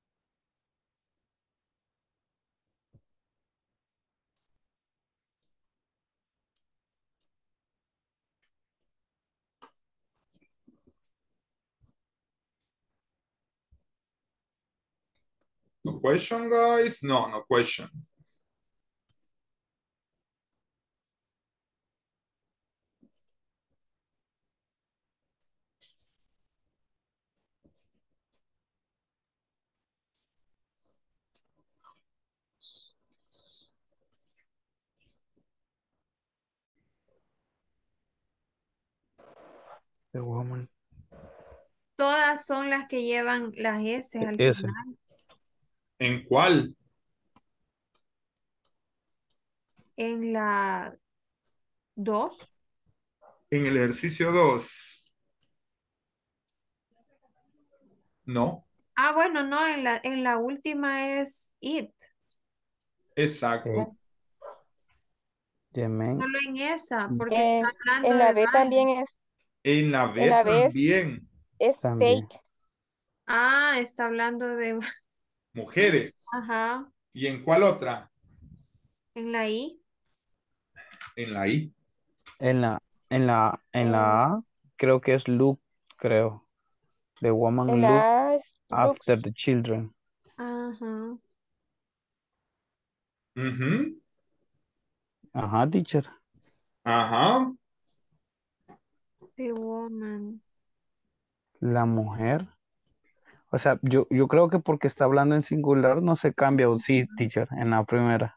No question, guys? No, no question. The woman. Todas son las que llevan las S al S. final. ¿En cuál? En la 2. En el ejercicio 2. No, Ah, bueno, no, en la última es it. exacto. The man. Solo en esa, porque está hablando En de la B también varios. es, En la en B la B también, es También. take. Ah, está hablando de... mujeres. Ajá, ¿Y en cuál otra? en la I. En la I. En la A, creo que es look, creo. The En woman look la A es after looks. the children. Ajá. Ujú. Ajá, teacher. Ajá. The woman. La mujer. O sea, yo creo que porque está hablando en singular no se cambia un sí, teacher, en la primera.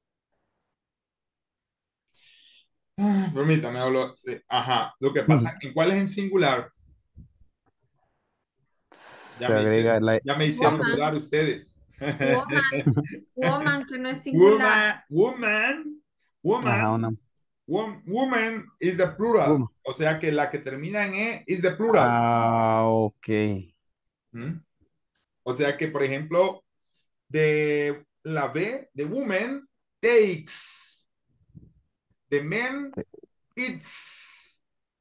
Permítame, hablo. Ajá. Lo que pasa, ¿en cuál es en singular? Se agrega Ya me hicieron Woman. dudar ustedes. Woman. Woman, que no es singular. Woman, woman, Ajá, una woman is the plural. woman. O sea que la que termina en E is the plural. Ah, ok. ¿Mm? O sea que, por ejemplo, de la B, de woman, takes. The man, eats.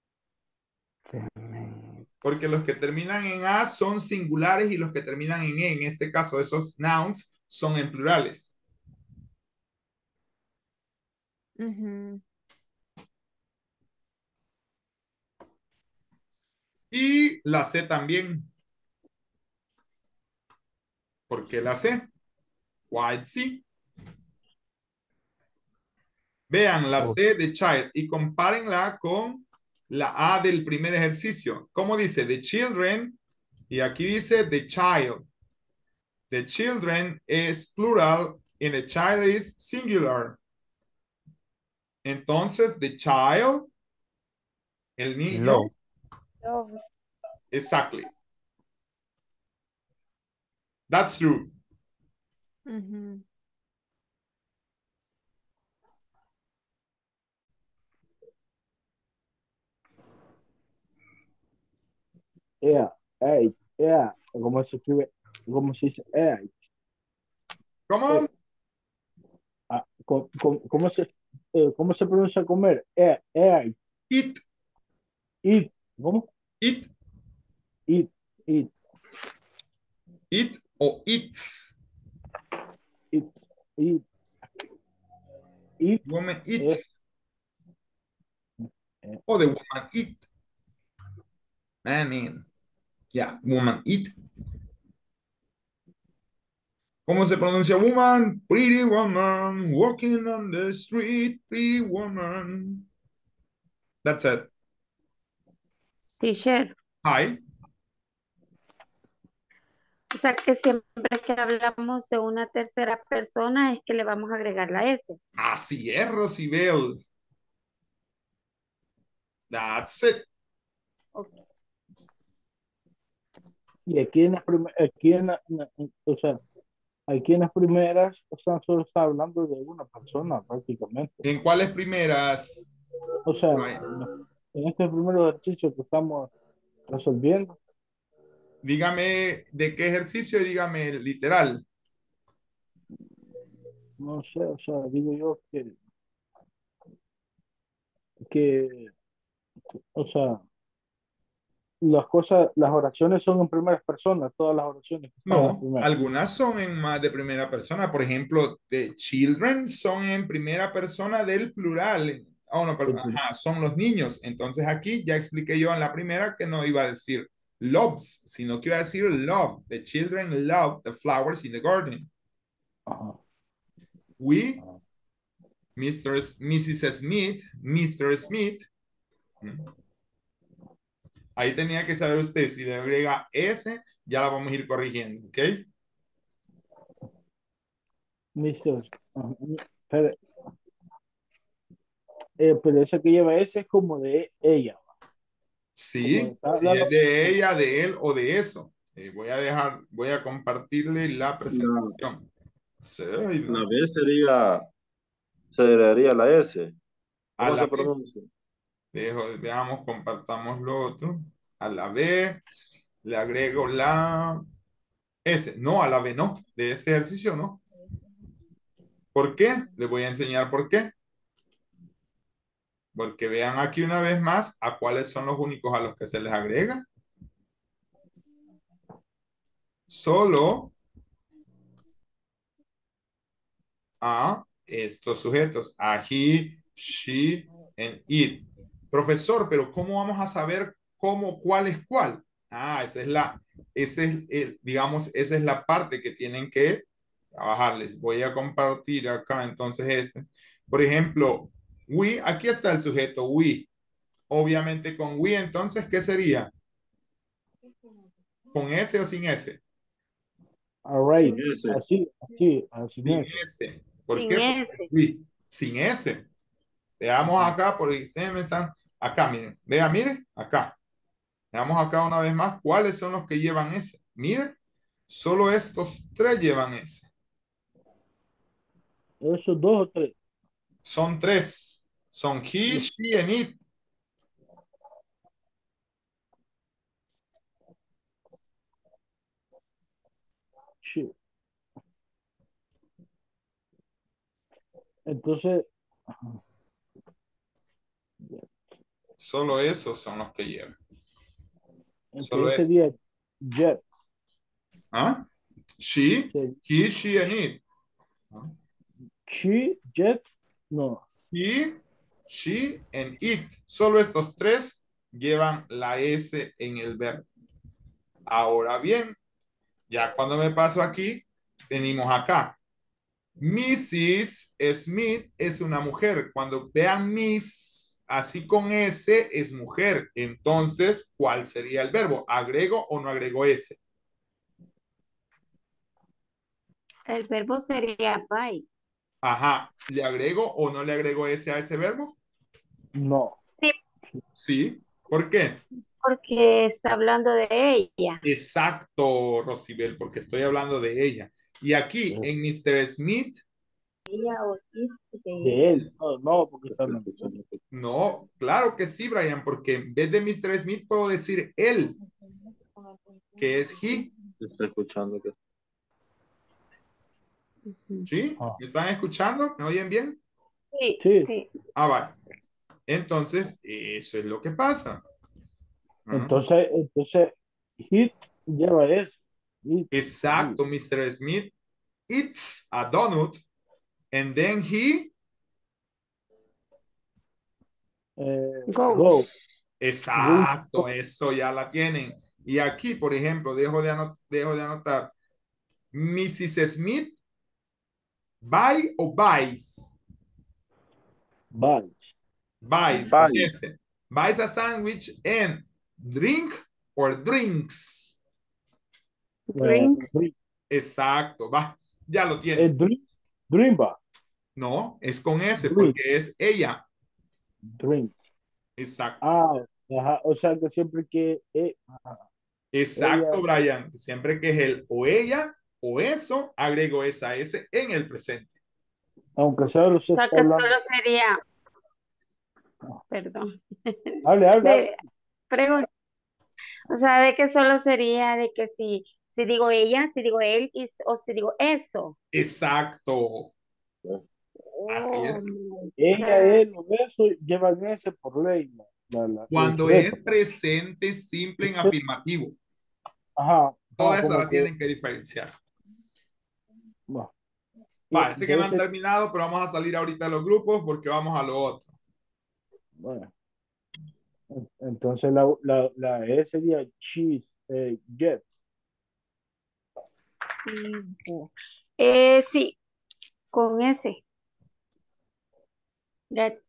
Porque los que terminan en A son singulares y los que terminan en E, en este caso, esos nouns, son en plurales. Ujú. Y la C también. ¿Por qué la C? Why C? Vean la Oh, C de child y compárenla con la A del primer ejercicio. ¿Cómo dice? The children. Y aquí dice the child. The children es plural y the child is singular. Entonces, the child, el niño, love. Loves. exactly. That's true. Ujú. Yeah, yeah. ¿Cómo se escribe? ¿Cómo se dice? ¿Cómo? ¿Cómo se pronuncia comer? It, Eat. ¿Cómo? it, Eat, eat, it o it's. eat, eat, eat. Woman Eh, eats. eh, O the woman eat. I mean, yeah, woman eat. ¿Cómo se pronuncia woman? Pretty woman, walking on the street, pretty woman. That's it. Teacher. Hi. O sea que siempre que hablamos de una tercera persona es que le vamos a agregar la S. Así es, Rosibel. That's it. Y aquí en las o sea, aquí en las primeras, o sea, solo está hablando de una persona prácticamente. ¿En cuáles primeras? O sea, Right. en este primer ejercicio que estamos resolviendo, Dígame de qué ejercicio y dígame literal. no sé, o sea, digo yo que, o sea, las oraciones son en primeras personas, todas las oraciones que están en las No, primeras. algunas son en más de primera persona. Por ejemplo, the children son en primera persona del plural. Oh, no, perdón. Ajá, son los niños. Entonces aquí ya expliqué yo en la primera que no iba a decir loves, sino que iba a decir love. The children love the flowers in the garden. Ajá. We, Mrs. Smith, Mr. Smith. Ahí tenía que saber usted si le agrega S, ya la vamos a ir corrigiendo, ¿ok? Mister, ajá, pero ese que lleva ese es como de ella. Sí, si es de ella, de él o de eso. Voy a compartirle la presentación. Sí, La B se agregaría la S. a ¿Cómo la se B, pronuncia? veamos, compartamos lo otro. A la B, Le agrego la S. No, a la B no. De este ejercicio no. ¿Por qué? Les voy a enseñar por qué. Porque vean aquí una vez más a cuáles son los únicos a los que se les agrega. Solo a estos sujetos. A he, she, and it. Profesor, pero ¿cómo vamos a saber cuál es cuál? Ah, digamos, esa es la parte que tienen que trabajar. Les voy a compartir acá entonces este. Por ejemplo, we, aquí está el sujeto we. Obviamente con we, entonces, ¿qué sería? ¿Con S o sin S? All right. Sin ese. Así Sin es. S. ¿Por Sin qué? Porque S. we, sin S. Veamos acá, porque ustedes me están acá, miren. Vea, miren, acá. Veamos acá una vez más cuáles son los que llevan S. Miren, solo estos tres llevan S. Esos dos o tres. Son tres. Son he, she, and it. Sí. Entonces, Solo esos son los que llevan. Solo entonces eso. sería jet. ¿Ah? She, he, she, and it. She, jet, no. He, she, and it. Solo estos tres llevan la S en el verbo. Ahora bien, ya cuando me paso aquí, venimos acá. Mrs. Smith es una mujer. Cuando vean Miss, así con S, es mujer. Entonces, ¿cuál sería el verbo? ¿Agrego o no agrego S? El verbo sería buy. Ajá. ¿Le agrego o no le agrego S a ese verbo? No. Sí, Sí. ¿Por qué? porque está hablando de ella. Exacto, Rosibel, porque estoy hablando de ella. Y aquí, en Mr. Smith, Ella o it De él. No, porque está hablando. no, claro que sí, Brian, porque en vez de Mr. Smith puedo decir él, que es he. Estoy escuchando que ¿Sí? ¿Me están escuchando? ¿Me oyen bien? Sí, Sí. sí. Ah, vale. Entonces, eso es lo que pasa. Entonces, hit lleva eso. Hit. Exacto, Mr. Smith eats a donut and then he Go. Exacto, eso ya la tienen. Y aquí, por ejemplo, dejo de anotar. Mrs. Smith, buy o buys? Buys. Buys, con S. Buys a sandwich and drink or drinks. Drinks. Exacto, va, ya lo tienen. Dream bar. No, es con S Drink. porque es ella. Drink. Exacto. Ajá. O sea que siempre que Exacto, ella, Brian. Siempre que es él o ella o eso, agrego esa S en el presente. aunque sea lo O sea que solo sería, perdón. Hable. Pregunta. O sea, de que solo sería de que si digo ella, si digo él o si digo eso. Exacto. Así es. Ella, él o eso llevan ese por ley. Cuando es presente simple en afirmativo. Ajá. Todas esas la tienen que diferenciar. Parece que no han terminado, pero vamos a salir ahorita de los grupos porque vamos a lo otro. Bueno. Entonces la E sería cheese, jets. Sí, con ese. Gets.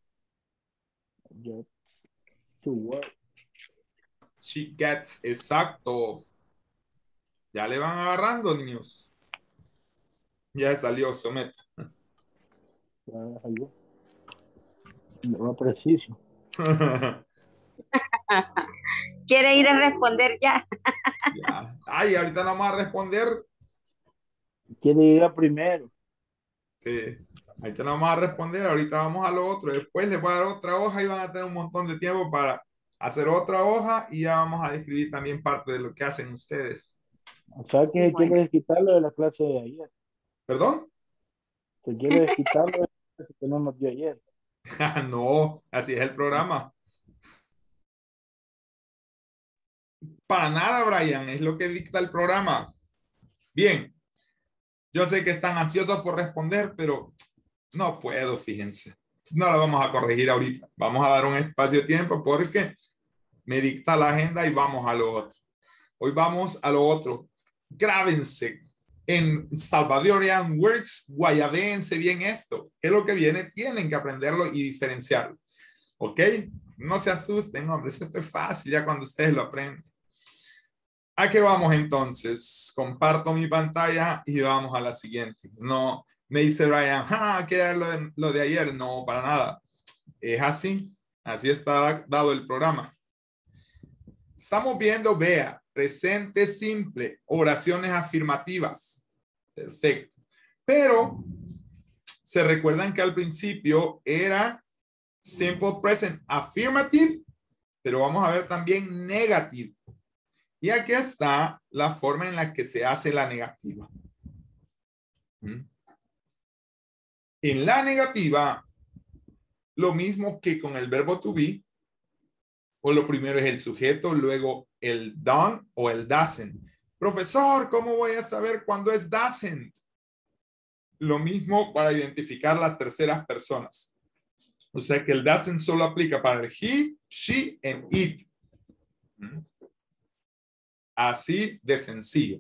To work. She gets, exacto. Ya le van agarrando, niños. Ya salió, someta. No preciso. ¿Quiere ir a responder ya? Ya. Ay, ahorita no vamos a responder. ¿Quiere ir a primero? Sí. Ahorita no vamos a responder. Ahorita vamos a lo otro. Después les voy a dar otra hoja y van a tener un montón de tiempo para hacer otra hoja y ya vamos a describir también parte de lo que hacen ustedes. O sea que se quiere desquitarlo de la clase de ayer. ¿Perdón? Se quiere desquitarlo de la clase que no nos dio ayer. No, así es el programa. Para nada, Brian, es lo que dicta el programa. Bien, yo sé que están ansiosos por responder, pero no puedo, fíjense. No lo vamos a corregir ahorita. Vamos a dar un espacio de tiempo porque me dicta la agenda y vamos a lo otro. Hoy vamos a lo otro. Grábense en Salvadorian Words, guayabéense bien esto. ¿Qué es lo que viene? Tienen que aprenderlo y diferenciarlo. ¿Ok? No se asusten, hombre. Esto es fácil ya cuando ustedes lo aprenden. ¿A qué vamos entonces? Comparto mi pantalla y vamos a la siguiente. No, me dice Brian, ¿qué es lo de ayer? No, para nada. Es así. Así está dado el programa. Estamos viendo, vea, presente simple, oraciones afirmativas. Perfecto. Pero, ¿se recuerdan que al principio era simple present affirmative? Pero vamos a ver también negative. Y aquí está la forma en la que se hace la negativa. En la negativa, lo mismo que con el verbo to be, o lo primero es el sujeto, luego el done o el doesn't. Profesor, ¿cómo voy a saber cuándo es doesn't? Lo mismo para identificar las terceras personas. O sea que el doesn't solo aplica para el he, she, and it. Así de sencillo.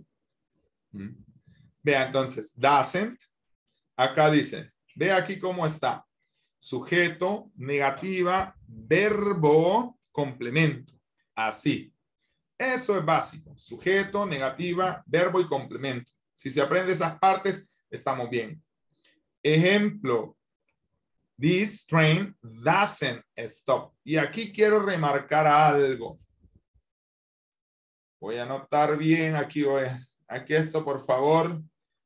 Vea entonces, doesn't. Acá dice, ve aquí cómo está. Sujeto, negativa, verbo, complemento. Así. Eso es básico. Sujeto, negativa, verbo y complemento. Si se aprende esas partes, estamos bien. Ejemplo. This train doesn't stop. Y aquí quiero remarcar algo. Voy a anotar bien. Aquí esto, por favor.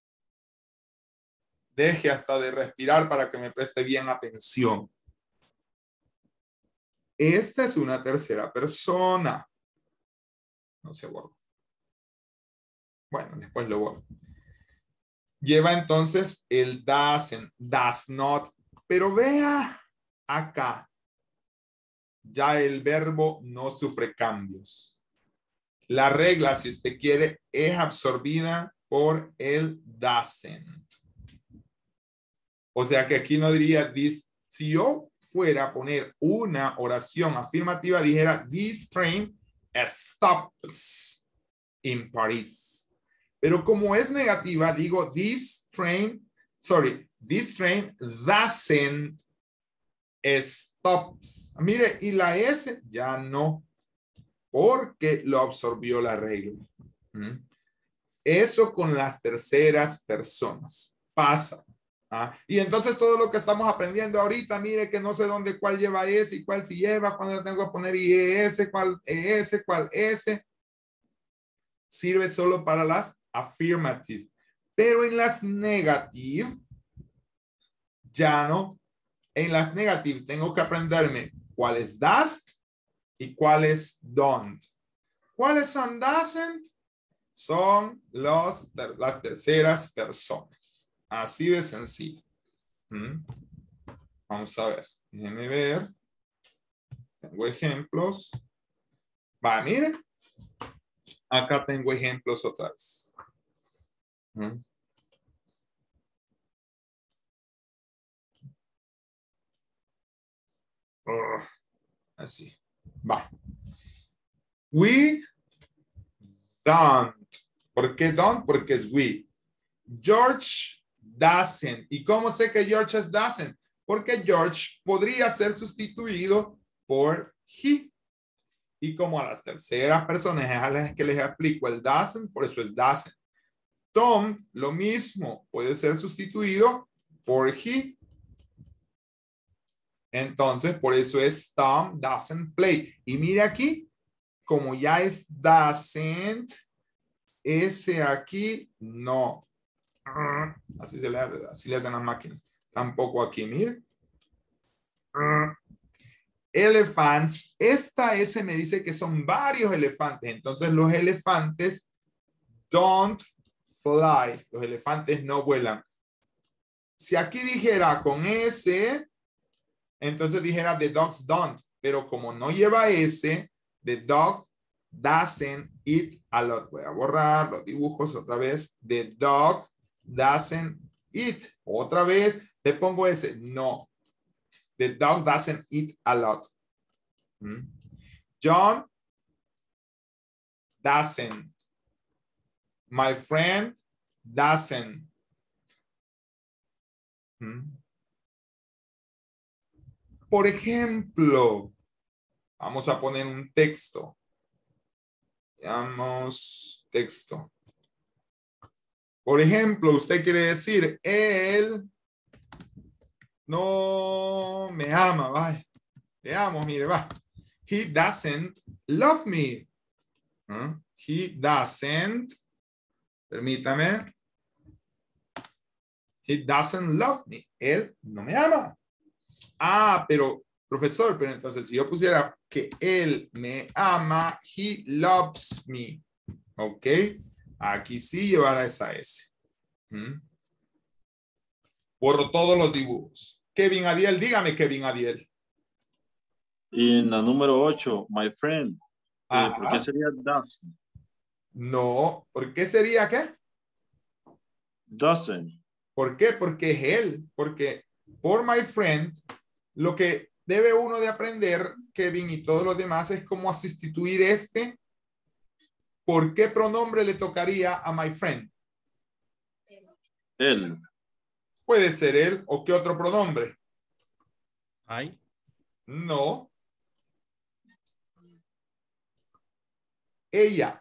Deje hasta de respirar para que me preste bien atención. Esta es una tercera persona. No se borra. Bueno, después lo borro. Lleva entonces el doesn't, does not. Pero vea acá. Ya el verbo no sufre cambios. La regla, si usted quiere, es absorbida por el doesn't. O sea que aquí no diría this. Si yo fuera a poner una oración afirmativa, dijera this train stops in Paris. Pero como es negativa, digo this train doesn't stops. Mire, y la S ya no, porque lo absorbió la regla. Eso con las terceras personas pasa. Y entonces todo lo que estamos aprendiendo ahorita, mire que no sé dónde cuál lleva S y cuál si lleva, cuándo le tengo que poner IES, cuál ES, cuál S. Sirve solo para las affirmative. Pero en las negative, ya no. En las negative tengo que aprenderme cuál es does y cuál es don't. ¿Cuáles son doesn't? Son las terceras personas. Así de sencillo. Vamos a ver. Déjenme ver. Tengo ejemplos. Va, miren. Acá tengo ejemplos otra vez. Así. Va. We don't. ¿Por qué don't? Porque es we. George doesn't. ¿Y cómo sé que George es doesn't? Porque George podría ser sustituido por he. Y como a las terceras personas a las que les aplico el doesn't, por eso es doesn't. Tom, lo mismo, puede ser sustituido por he. Entonces, por eso es Tom doesn't play. Y mire aquí, como ya es doesn't, ese aquí no. Así le hacen las máquinas. Tampoco aquí, mire. Elephants. Esta S me dice que son varios elefantes. Entonces los elefantes don't fly. Los elefantes no vuelan. Si aquí dijera con S, entonces dijera the dogs don't. Pero como no lleva S, the dog doesn't eat a lot. Voy a borrar los dibujos otra vez. The dog doesn't eat. Otra vez le pongo S. No. The dog doesn't eat a lot. John doesn't. My friend doesn't. Por ejemplo, vamos a poner un texto. Veamos texto. Por ejemplo, usted quiere decir, él no me ama. Vaya. Veamos, mire, va. He doesn't love me. He doesn't. Permítame. He doesn't love me. Él no me ama. Ah, pero, profesor, pero entonces si yo pusiera que él me ama, he loves me. Ok. Aquí sí llevará esa S. Borro todos los dibujos. Kevin Adiel, dígame, Kevin Adiel. Y en la número 8, my friend. ¿Por qué sería doesn't? No, ¿por qué sería qué? Doesn't. ¿Por qué? Porque es él. Porque por my friend, lo que debe uno de aprender, Kevin y todos los demás, es cómo sustituir este. ¿Por qué pronombre le tocaría a my friend? Él. Puede ser él o qué otro pronombre. I. No. Ella.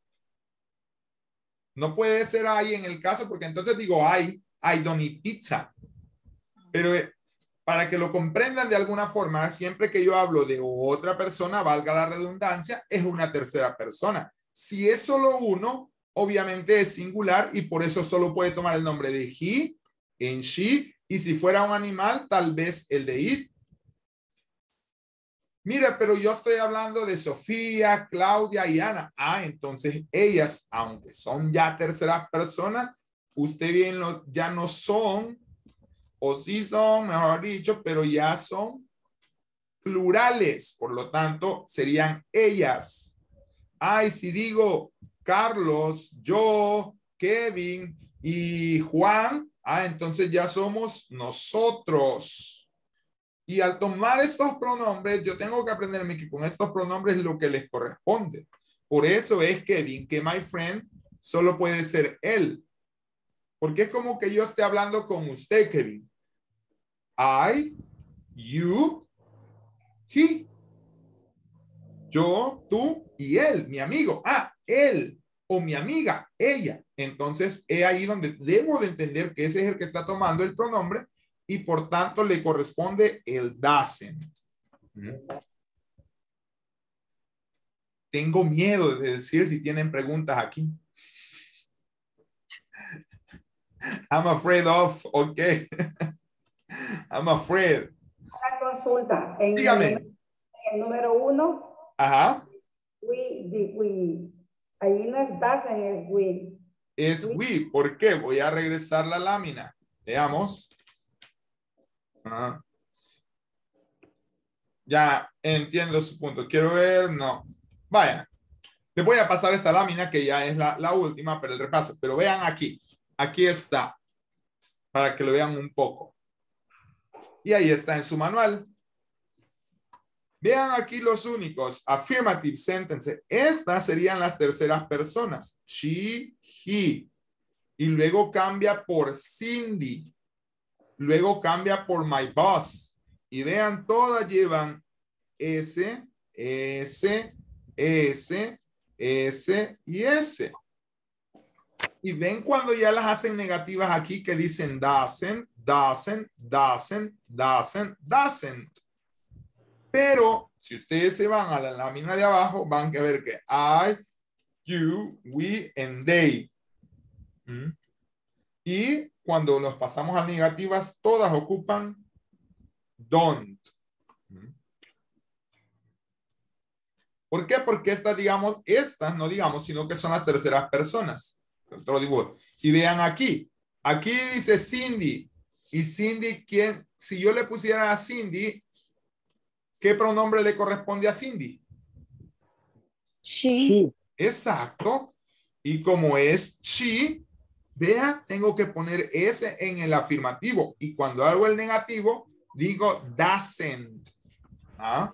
No puede ser I en el caso porque entonces digo I don't eat pizza. Pero para que lo comprendan de alguna forma, siempre que yo hablo de otra persona, valga la redundancia, es una tercera persona. Si es solo uno, obviamente es singular y por eso solo puede tomar el nombre de he, en she, y si fuera un animal, tal vez el de it. Mira, pero yo estoy hablando de Sofía, Claudia y Ana. Ah, entonces ellas, aunque son ya terceras personas, usted bien ya no son, o sí son, mejor dicho, pero ya son plurales. Por lo tanto, serían ellas. Ay, si digo Carlos, yo, Kevin y Juan, entonces ya somos nosotros. Y al tomar estos pronombres, yo tengo que aprenderme que con estos pronombres es lo que les corresponde. Por eso es Kevin, que my friend solo puede ser él. Porque es como que yo esté hablando con usted, Kevin. I, you, he. Yo, tú y él, mi amigo. Él o mi amiga, ella. Entonces, es ahí donde debo de entender que ese es el que está tomando el pronombre y por tanto le corresponde el doesn't. Tengo miedo de decir si tienen preguntas aquí. I'm afraid of, ok. I'm afraid. Una consulta. Dígame. El número 1. Ajá. We. Ahí no es doesn't, es we. Es we. ¿Por qué? Voy a regresar la lámina. Veamos. Ya entiendo su punto. Quiero ver, no. Vaya. Les voy a pasar esta lámina que ya es la última, pero el repaso. Pero vean aquí. Aquí está. Para que lo vean un poco. Y ahí está en su manual. Vean aquí los únicos. Affirmative sentence. Estas serían las terceras personas. She, he. Y luego cambia por Cindy. Luego cambia por my boss. Y vean, todas llevan S, S, S, S y S. Y ven cuando ya las hacen negativas aquí que dicen doesn't, doesn't, doesn't, doesn't, doesn't. Pero si ustedes se van a la lámina de abajo, van a ver que I, you, we, and they. Y cuando los pasamos a negativas, todas ocupan don't. ¿Por qué? Porque estas, no digamos, sino que son las terceras personas. Te lo digo. Y vean aquí. Aquí dice Cindy. Y Cindy, ¿quién? Si yo le pusiera a Cindy, ¿qué pronombre le corresponde a Cindy? She. Exacto. Y como es she, vea, tengo que poner S en el afirmativo. Y cuando hago el negativo, digo doesn't. ¿Ah?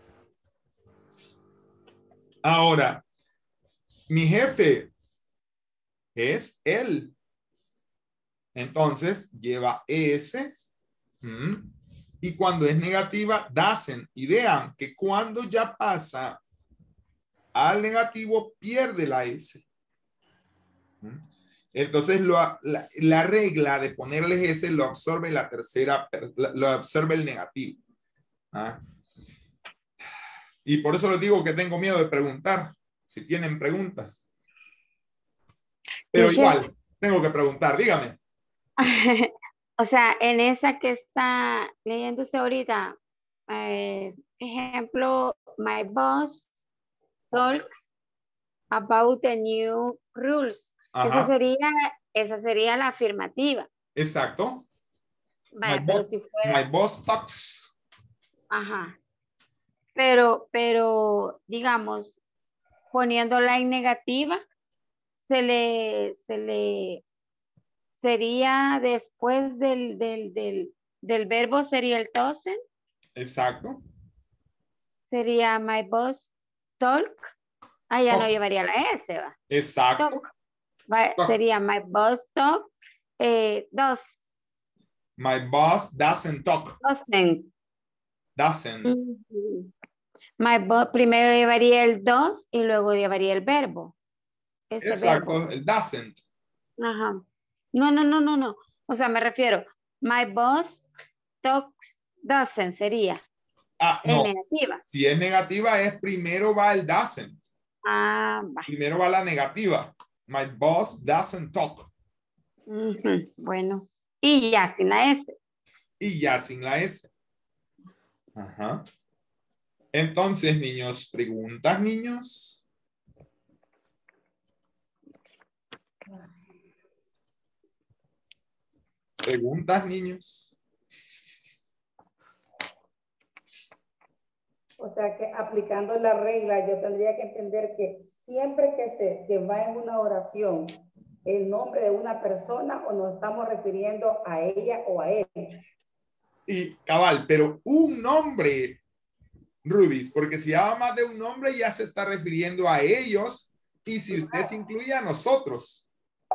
Ahora, mi jefe es él. Entonces, lleva S. Y cuando es negativa, doesn't. Y vean que cuando ya pasa al negativo, pierde la S. Entonces, la regla de ponerles S lo absorbe la tercera, lo absorbe el negativo. ¿Ah? Y por eso les digo que tengo miedo de preguntar, si tienen preguntas. Pero igual, tengo que preguntar, dígame. O sea, en esa que está leyéndose ahorita, ejemplo, my boss talks about the new rules. Esa sería la afirmativa. Exacto. Vaya, pero si fuera... My boss talks. Ajá. Pero, digamos, poniéndola en negativa, sería después del verbo, sería el doesn't. Exacto. Sería my boss talk. Ah, ya no llevaría la S, ¿va? Exacto. Talk. Sería my boss talk. Does. My boss doesn't talk. Doesn't. My boss, primero llevaría el does y luego llevaría el verbo. Exacto, verbo. el doesn't. Ajá. No. O sea, me refiero, my boss talks doesn't sería. No. Negativa. Si es negativa, primero va el doesn't. Va. Primero va la negativa. My boss doesn't talk. Bueno. Y ya sin la S. Y ya sin la S. Ajá. Entonces, niños, ¿preguntas, niños? ¿Preguntas, niños? O sea que aplicando la regla, yo tendría que entender que siempre que va en una oración el nombre de una persona o nos estamos refiriendo a ella o a él. Y cabal, pero un nombre, Rubis, porque si habla más de un nombre ya se está refiriendo a ellos y si usted se incluye a nosotros.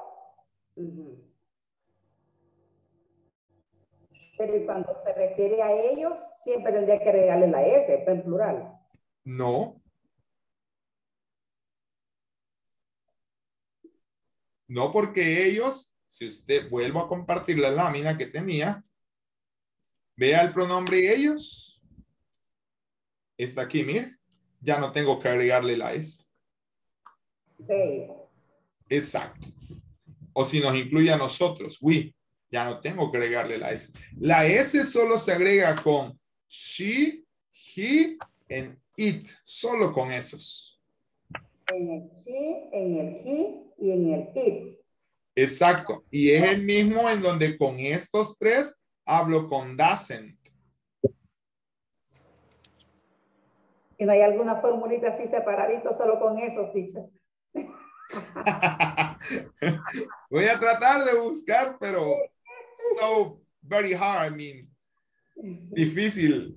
Pero cuando se refiere a ellos, siempre tendría que agregarle la S, en plural. No. No, porque ellos, si usted vuelvo a compartir la lámina que tenía, vea el pronombre ellos. Está aquí, mire. Ya no tengo que agregarle la S. Sí. Exacto. O si nos incluye a nosotros, we. Ya no tengo que agregarle la S. La S solo se agrega con she, he, and it. Solo con esos. En el she, en el he y en el it. Exacto. Y es el mismo en donde con estos tres hablo con doesn't. ¿Y no hay alguna formulita así separadito solo con esos, teacher? Voy a tratar de buscar, pero so very hard, I mean, difícil.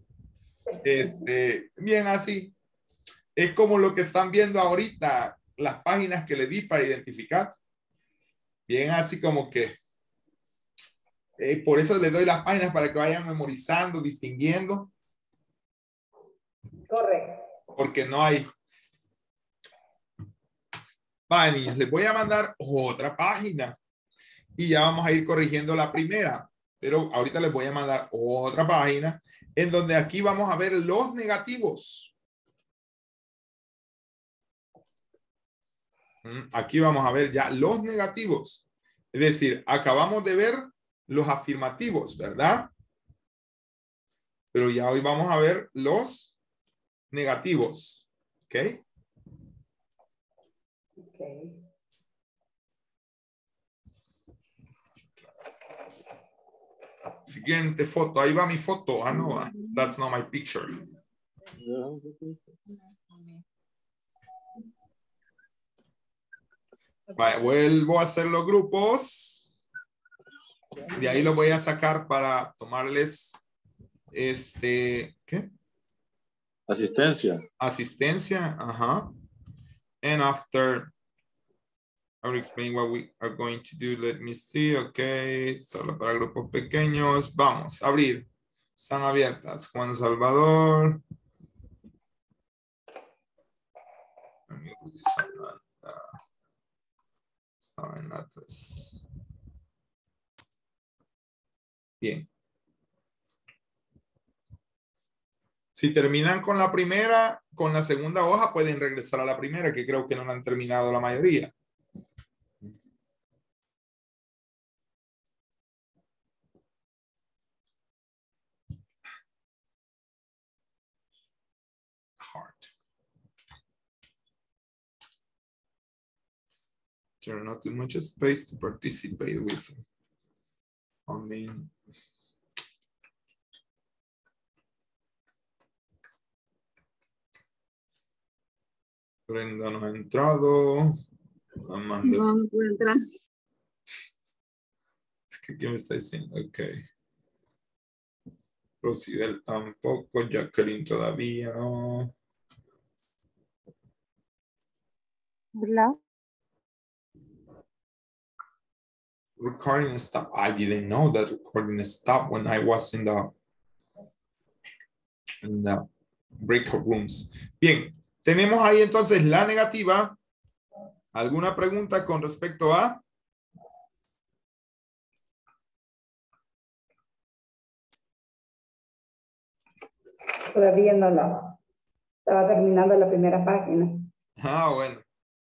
Bien así. Es como lo que están viendo ahorita, las páginas que le di para identificar. Bien así como que, por eso le doy las páginas para que vayan memorizando, distinguiendo. Correcto. Porque no hay. Vale, niños, les voy a mandar otra página y ya vamos a ir corrigiendo la primera, pero ahorita les voy a mandar otra página en donde aquí vamos a ver los negativos. Aquí vamos a ver ya los negativos. Es decir, acabamos de ver los afirmativos, ¿verdad? Pero ya hoy vamos a ver los negativos. ¿Ok? Okay. Siguiente foto. Ahí va mi foto. Ah, no. That's not my picture. Vale, vuelvo a hacer los grupos. De ahí lo voy a sacar para tomarles ¿qué? Asistencia. Asistencia. Ajá. And after I will explain what we are going to do. Let me see. Ok. Solo para grupos pequeños. Vamos a abrir. Están abiertas. Juan Salvador. Bien. Si terminan con la primera, con la segunda hoja pueden regresar a la primera, que creo que no la han terminado la mayoría. Heart. There are not too much space to participate with. I mean, Brenda no ha entrado. Amanda. No puedo entrar. Es que ¿qué me está diciendo? Ok. Rosibel tampoco. Jacqueline todavía no. Hola. Recording stopped. I didn't know that recording stopped when I was in the breakout rooms. Bien, tenemos ahí entonces la negativa. ¿Alguna pregunta con respecto a? Todavía no la. Estaba terminando la primera página. Ah, bueno.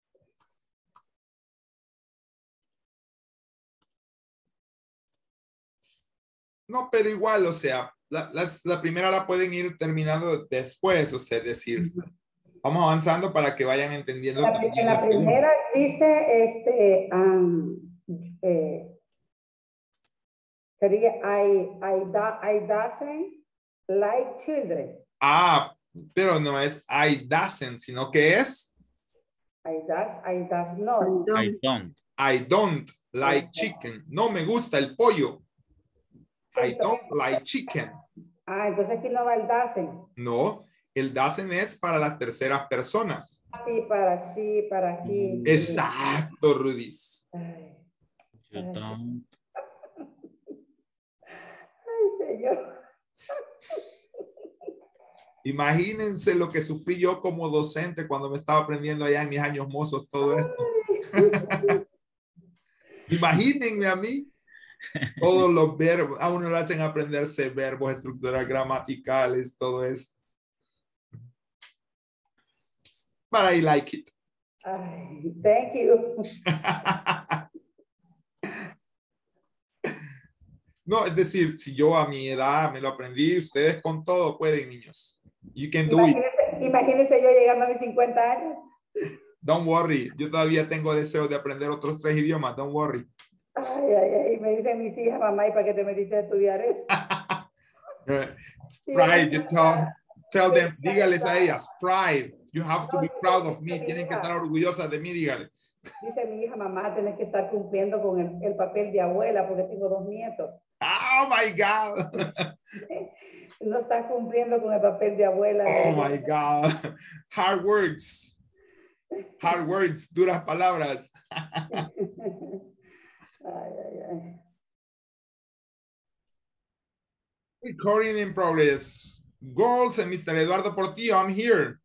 No, pero igual, o sea, la primera la pueden ir terminando después, o sea, es decir, vamos avanzando para que vayan entendiendo también En la primera dice, sería, I doesn't like children. Ah, pero no es I doesn't, sino que es I does not. I don't like chicken. No me gusta el pollo. I don't like chicken. Ah, entonces aquí no va el doesn't. No, el doesn't es para las terceras personas. Sí, para she, para he. Exacto, Rudis. Ay, You don't. señor. Imagínense lo que sufrí yo como docente cuando me estaba aprendiendo allá en mis años mozos todo esto. Imagínense a mí. Todos los verbos, a uno le hacen aprenderse verbos, estructuras gramaticales, todo esto. But I like it. Thank you. No, es decir, si yo a mi edad me lo aprendí, ustedes con todo pueden, niños. You can do it. Imagínense yo llegando a mis 50 años. Don't worry, yo todavía tengo deseo de aprender otros 3 idiomas, don't worry. Ay, me dicen mis hijas, mamá, ¿y para qué te metiste a estudiar eso? Pride, you tell them, dígales a ellas, pride, you have to be proud of me, tienen que estar orgullosas de mí, dígales. Dice mi hija, mamá, tienes que estar cumpliendo con el papel de abuela porque tengo 2 nietos. Oh my God. No estás cumpliendo con el papel de abuela. Oh my God. Hard words. Hard words, duras palabras. Ay. Recording in progress. Girls and Mr. Eduardo Portillo, I'm here.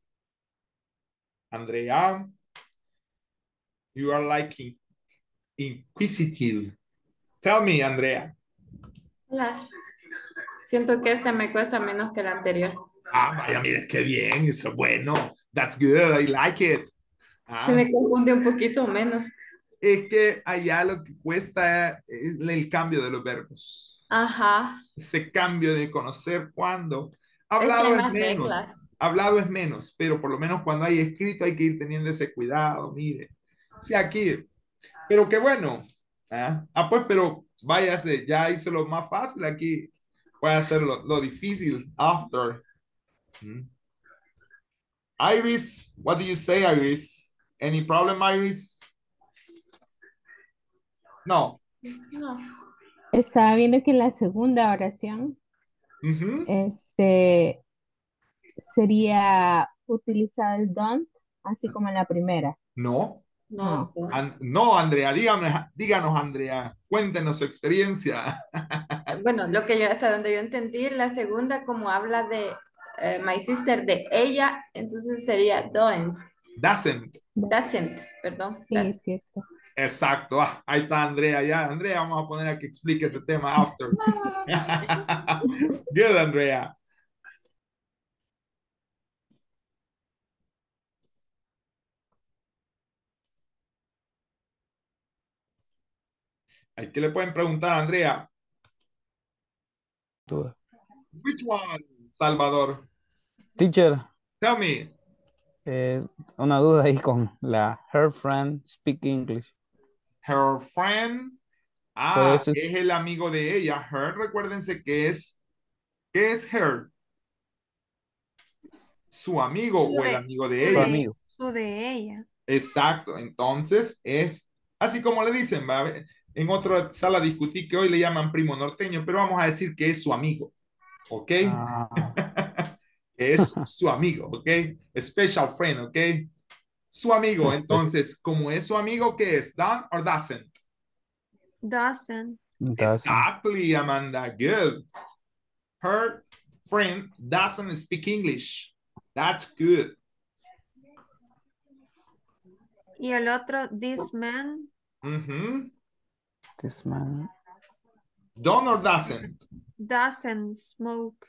Andrea, you are like inquisitive. Tell me, Andrea. Hola. Siento que este me cuesta menos que el anterior. Ah, vaya, mire, qué bien, eso es bueno. That's good, I like it. Se me confunde un poquito menos. Es que allá lo que cuesta es el cambio de los verbos. Ajá. Ese cambio de conocer cuándo. Hablado es menos. Hablado es menos, pero por lo menos cuando hay escrito hay que ir teniendo ese cuidado, mire. Sí, aquí. Pero qué bueno. Pues, pero váyase, ya hice lo más fácil aquí. Voy a hacer lo difícil after. Iris, what do you say, Iris? Any problem, Iris? No. No. Estaba viendo que en la segunda oración sería utilizado el don't, así como en la primera. No. No. No, Andrea, díganos, Andrea, cuéntenos su experiencia. Bueno, lo que yo, hasta donde yo entendí, la segunda como habla de my sister, de ella, entonces sería doesn't. Doesn't, perdón. Sí, es cierto. Exacto. Ahí está Andrea ya. Andrea, vamos a poner a que explique este tema after. Good, Andrea. ¿A qué le pueden preguntar a Andrea? Duda. Which one, Salvador? Teacher. Tell me. Una duda ahí con la her friend speak English. Her friend. Pues, Es el amigo de ella. Her, recuérdense que es. ¿Qué es her? Su amigo o el amigo de ella. amigo. Su de ella. Exacto. Entonces es así como le dicen. ¿Va? En otra sala discutí que hoy le llaman primo norteño, pero vamos a decir que es su amigo. ¿Ok? Es su amigo. ¿Ok? Special friend. ¿Ok? Su amigo. Entonces, como es su amigo, ¿qué es? ¿Done or doesn't? Doesn't. Exactly, Amanda. Good. Her friend doesn't speak English. That's good. Y el otro, this man. This man. Don't or doesn't? Doesn't smoke.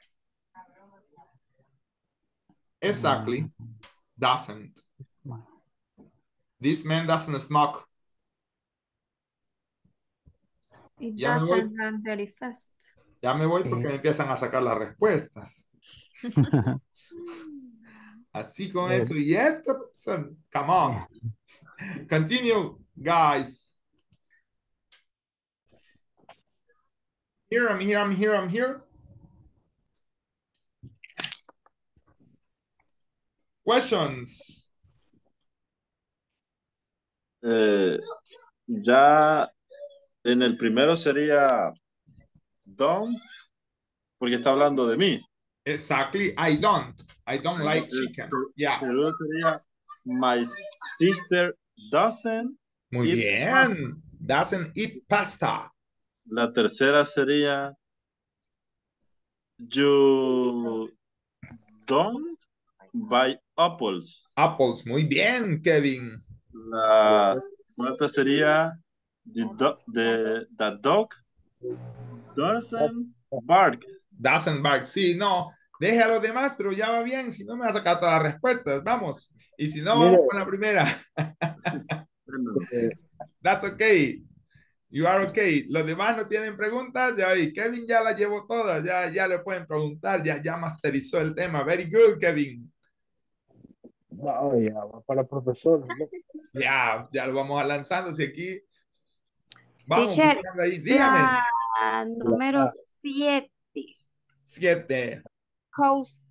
Exactly. Doesn't. This man doesn't smoke. It Ya me voy. doesn't run very fast. Ya me voy porque me empiezan a sacar las respuestas. Así con eso. Y esta persona. Come on. Continue, guys. Here, I'm here, I'm here, I'm here. Questions. Ya en el primero sería don't, porque está hablando de mí. Exactly, I don't like chicken. Yeah. El otro sería my sister doesn't Muy eat bien. pasta. Doesn't eat pasta. La tercera sería you don't buy apples. Apples, muy bien, Kevin. La cuarta sería the dog doesn't bark. Doesn't bark, sí, no. Deje a los demás, pero ya va bien. Si no, me va a sacar todas las respuestas. Vamos. Y si no, vamos con la primera. That's okay. You are okay. Los demás no tienen preguntas. Ya oí, Kevin ya las llevó todas. Ya le pueden preguntar. Ya masterizó el tema. Very good, Kevin. No, ya va para profesor. ¿No? Ya lo vamos a lanzando. Si aquí. Vamos, Teacher, ahí. Dígame. la número 7. 7. Cows.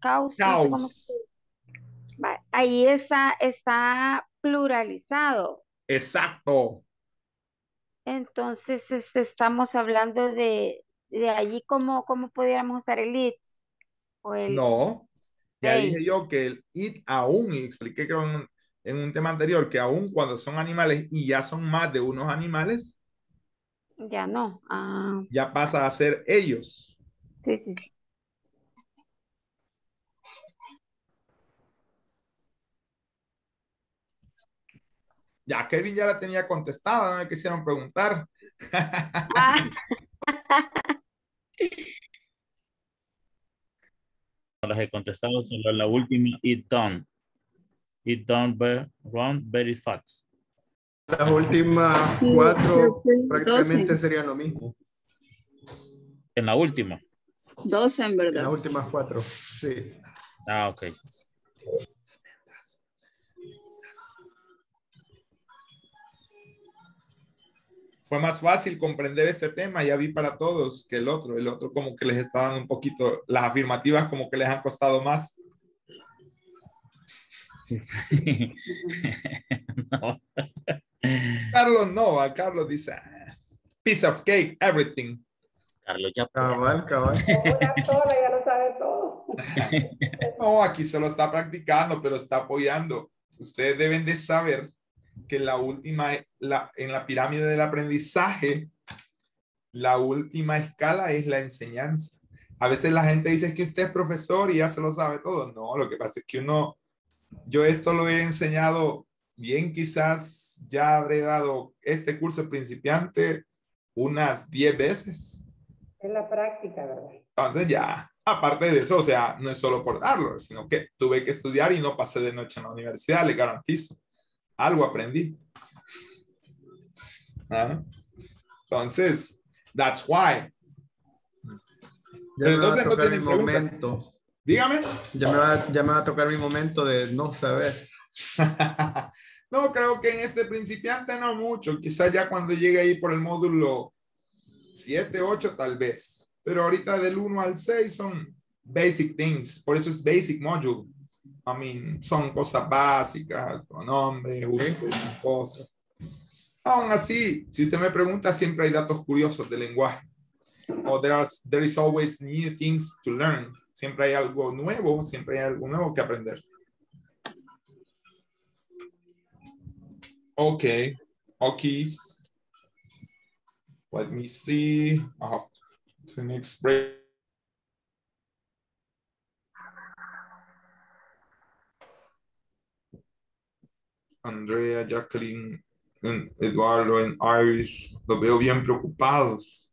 Ahí está pluralizado. Exacto. Entonces, estamos hablando de allí cómo pudiéramos usar el it. O el No, ya they. dije yo que el it aún, y expliqué creo en un tema anterior, que aún cuando son animales y ya son más de unos animales, Ya no. ya pasa a ser ellos. Sí. Ya Kevin ya la tenía contestada, no me quisieron preguntar. Las he contestado solo la última, it don't run very fast. Las últimas 4 prácticamente serían lo mismo. En la última. 12 en verdad. En las últimas 4, sí. Ok. fue más fácil comprender este tema, ya vi para todos, que el otro. El otro como que les está dando un poquito, las afirmativas como que les han costado más. No. Carlos no, a Carlos dice, piece of cake, everything. Carlos ya. Cabal. Una sola ya lo sabe todo. No, aquí solo está practicando, pero está apoyando. Ustedes deben de saber que la última, en la pirámide del aprendizaje, la última escala es la enseñanza. A veces la gente dice que usted es profesor y ya se lo sabe todo. No, lo que pasa es que yo esto lo he enseñado bien, quizás ya habré dado este curso de principiante unas 10 veces. Es la práctica, ¿verdad? Entonces ya, aparte de eso, o sea, no es solo por darlo, sino que tuve que estudiar y no pasé de noche en la universidad, le garantizo. Algo aprendí. ¿Ah? Entonces, that's why. Ya me va a tocar mi momento. Dígame. Ya me va a tocar mi momento de no saber. No, creo que en este principiante no mucho. Quizás ya cuando llegue ahí por el módulo 7, 8 tal vez. Pero ahorita del 1 al 6 son basic things. Por eso es basic module. I mean, son cosas básicas, pronombres, uso de cosas. Aún así, si usted me pregunta, siempre hay datos curiosos del lenguaje. O there is always new things to learn. Siempre hay algo nuevo que aprender. Okay. Let me see. I have the next break. Andrea, Jacqueline, Eduardo y Iris, los veo bien preocupados.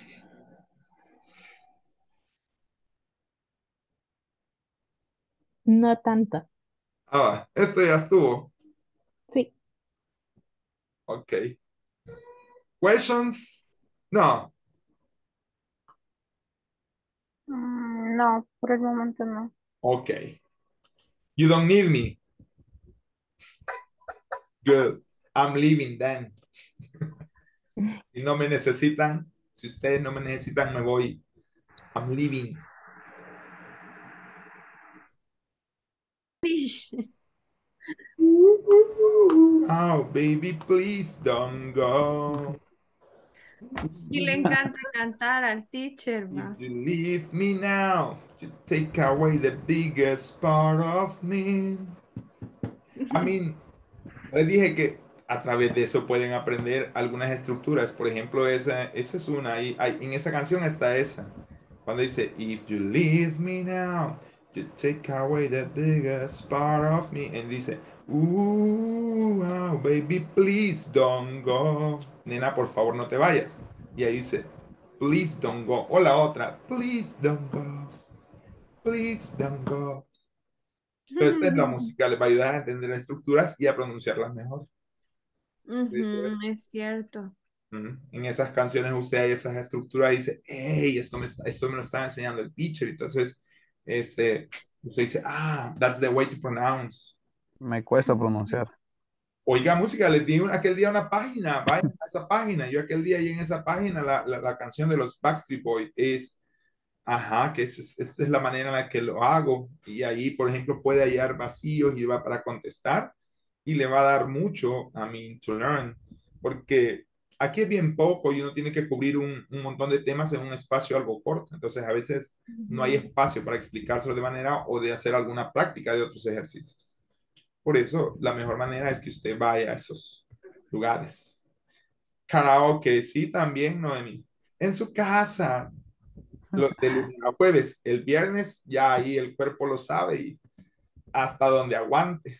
No tanto. Ah, esto ya estuvo. Sí. Ok. Questions? No. No, por el momento no. Ok. You don't need me. Good. I'm leaving then. Si no me necesitan, si ustedes no me necesitan, me voy. I'm leaving. Oh, baby, please don't go. Sí le encanta cantar al teacher, If you leave me now, you take away the biggest part of me. I mean, les dije que a través de eso pueden aprender algunas estructuras. Por ejemplo, esa es una. En esa canción está esa. Cuando dice, if you leave me now, you take away the biggest part of me. Y dice, ooh, oh, baby, please don't go. Nena, por favor, no te vayas. Y ahí dice, please don't go. O la otra, please don't go. Please don't go. Entonces, la música les va a ayudar a entender las estructuras y a pronunciarlas mejor. Es cierto. En esas canciones usted hay esas estructuras y dice, hey, esto me lo está enseñando el teacher. Entonces, usted dice, that's the way to pronounce. Me cuesta pronunciar. Oiga, música, les di aquel día una página, vayan a esa página. Yo aquel día y en esa página la canción de los Backstreet Boys es, que esta es la manera en la que lo hago. Y ahí, por ejemplo, puede hallar vacíos y va para contestar y le va a dar mucho, to learn, porque aquí es bien poco y uno tiene que cubrir un montón de temas en un espacio algo corto. Entonces, a veces no hay espacio para explicárselo de manera o de hacer alguna práctica de otros ejercicios. Por eso, la mejor manera es que usted vaya a esos lugares. Karaoke, sí, también, Noemi. En su casa, de lunes a jueves. El viernes, ya ahí el cuerpo lo sabe y hasta donde aguante.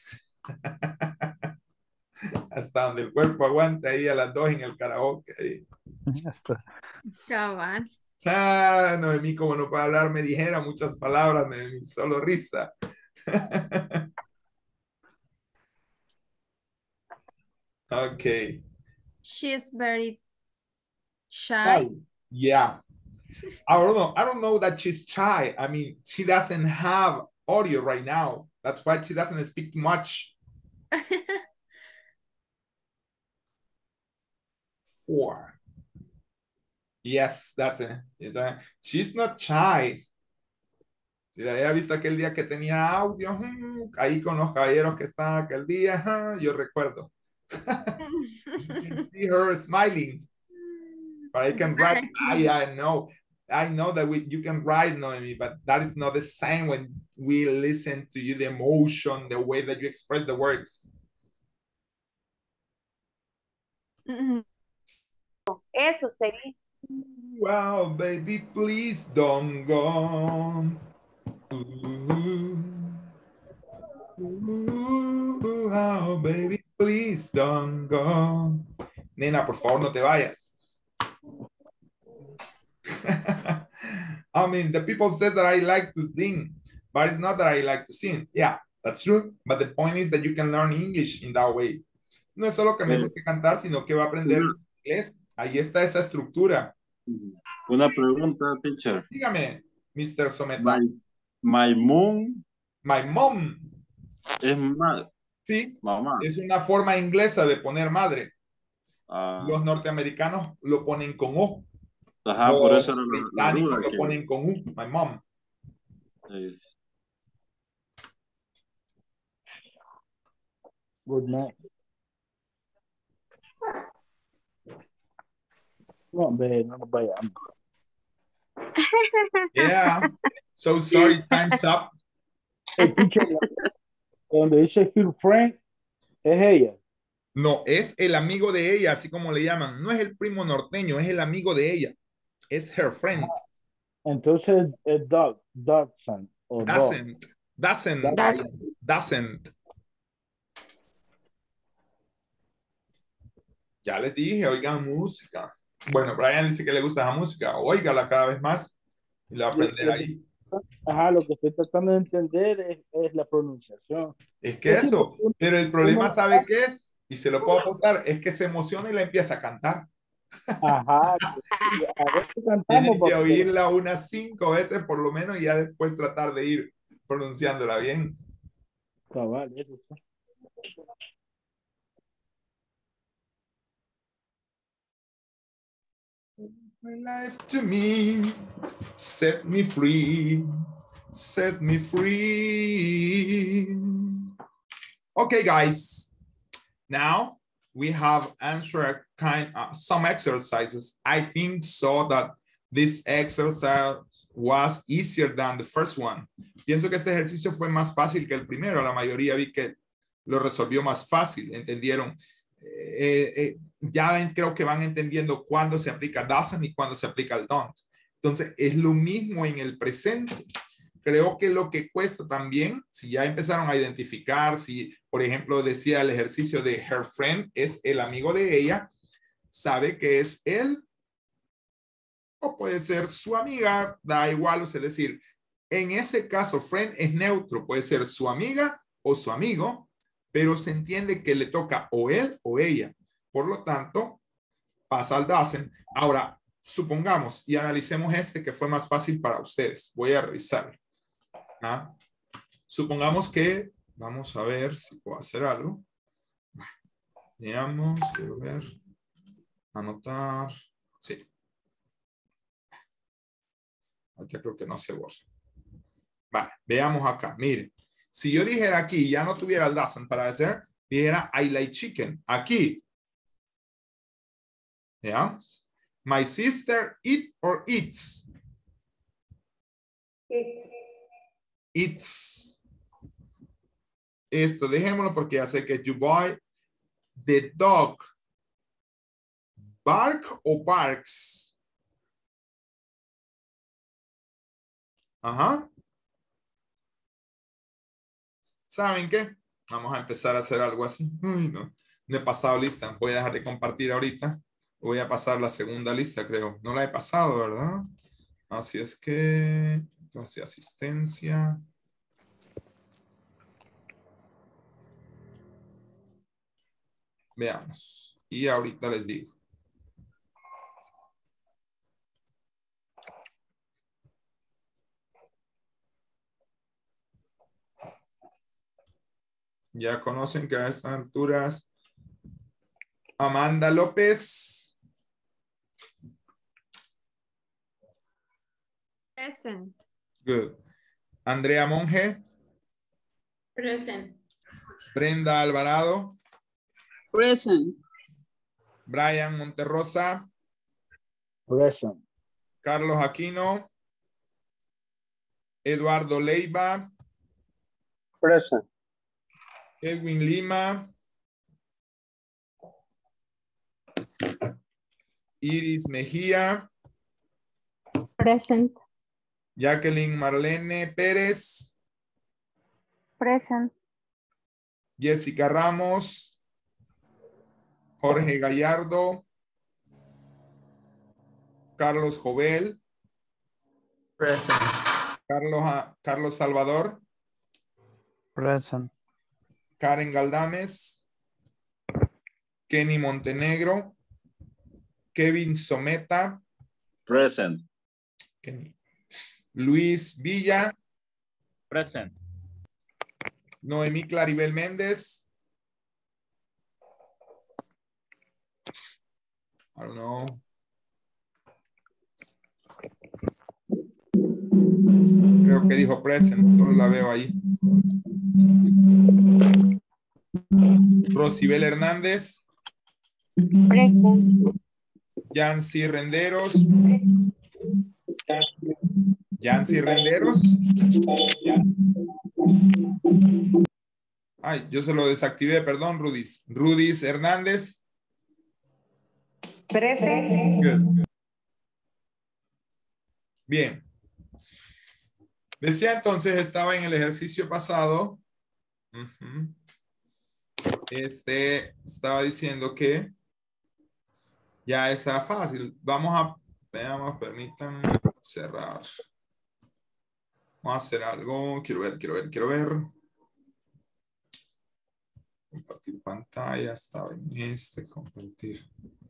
Hasta donde el cuerpo aguante, ahí a las 2 en el karaoke. Cabal. Noemí, como no puede hablar, me dijera muchas palabras, Noemí, solo risa. Okay. She is very shy. Yeah. I don't know that she's shy. I mean, she doesn't have audio right now. That's why she doesn't speak much. 4. Yes, that's it. She's not shy. Si la había visto aquel día que tenía audio, ahí con los caballeros que estaban aquel día, yo recuerdo. You can see her smiling. But I can write, I know that you can write, Noemi, but that is not the same when we listen to you, the emotion, the way that you express the words. Eso sería. Wow, baby, please don't go. Wow, baby, please don't go. Nena, por favor, no te vayas. I mean, the people said that I like to sing, but it's not that I like to sing. Yeah, that's true. But the point is that you can learn English in that way. No es solo que me guste cantar, sino que va a aprender inglés. Ahí está esa estructura. Una pregunta, teacher. Dígame, Mr. Someta. My mom. My mom. Es madre. Sí, mamá. Es una forma inglesa de poner madre. Los norteamericanos lo ponen con O. Ajá, Los por eso era la británicos duda. Lo ponen con U. My mom. Good night. No, hombre, no nos vayamos. Yeah. So sorry, time's up. El teacher, donde dice her friend, es ella. No, es el amigo de ella, así como le llaman. No es el primo norteño, es el amigo de ella. Es her friend. Entonces es Dodson. Doesn't. Ya les dije, oigan música. Bueno, Brian dice que le gusta la música. Óigala cada vez más y la aprender ahí. Ajá, lo que estoy tratando de entender es la pronunciación. Es que eso, pero el problema, ¿sabe qué es? Y se lo puedo apostar, es que se emociona y la empieza a cantar. Ajá. A ver si cantamos. Tienen que oírla unas 5 veces por lo menos y ya después tratar de ir pronunciándola bien. Cabal, eso sí. My life to me, set me free, set me free. Okay, guys. Now we have answered some exercises. I think so that this exercise was easier than the first one. Pienso que este ejercicio fue más fácil que el primero. La mayoría vi que lo resolvió más fácil. ¿Entendieron? Ya creo que van entendiendo cuándo se aplica doesn't y cuándo se aplica el don't. Entonces, es lo mismo en el presente. Creo que lo que cuesta también, si ya empezaron a identificar, si, por ejemplo, decía el ejercicio de her friend es el amigo de ella, sabe que es él o puede ser su amiga, da igual, es decir, en ese caso, friend es neutro, puede ser su amiga o su amigo, pero se entiende que le toca o él o ella. Por lo tanto, pasa al doesn't. Ahora, supongamos y analicemos este que fue más fácil para ustedes. Voy a revisar. Supongamos que, vamos a ver si puedo hacer algo. Veamos, quiero ver. Anotar. Sí. Ahorita creo que no se borra. Vale, veamos acá. Miren, si yo dijera aquí, ya no tuviera el doesn't para hacer, dijera I like chicken. Aquí. Veamos. My sister eat or eats. Eats. Esto dejémoslo porque ya sé que you buy. The dog bark o barks. Ajá. ¿Saben qué? Vamos a empezar a hacer algo así. Uy, no he pasado lista. Voy a dejar de compartir ahorita. Voy a pasar la segunda lista, creo. No la he pasado, ¿verdad? Así es que... Clase de asistencia. Veamos. Y ahorita les digo. Ya conocen que a estas alturas Amanda López Present. Good. Andrea Monge. Present. Brenda Alvarado. Present. Brian Monterrosa. Present. Carlos Aquino. Eduardo Leiva. Present. Edwin Lima. Iris Mejía. Present. Jacqueline Marlene Pérez. Present. Jessica Ramos. Jorge Gallardo. Carlos Jovel. Present. Carlos Salvador. Present. Karen Galdames. Kenny Montenegro. Kevin Someta. Present. Kenny. Luis Villa. Present. Noemí Claribel Méndez. I don't know. Creo que dijo present, solo la veo ahí. Rosibel Hernández. Present. Yancy Renderos. Yancy Renderos. Ay, yo se lo desactivé, perdón, Rudis. Rudis Hernández. Present. Good. Bien. Decía entonces, estaba en el ejercicio pasado. Estaba diciendo que ya está fácil. Veamos, permítanme cerrar. Vamos a hacer algo. Quiero ver. Compartir pantalla. Estaba en compartir.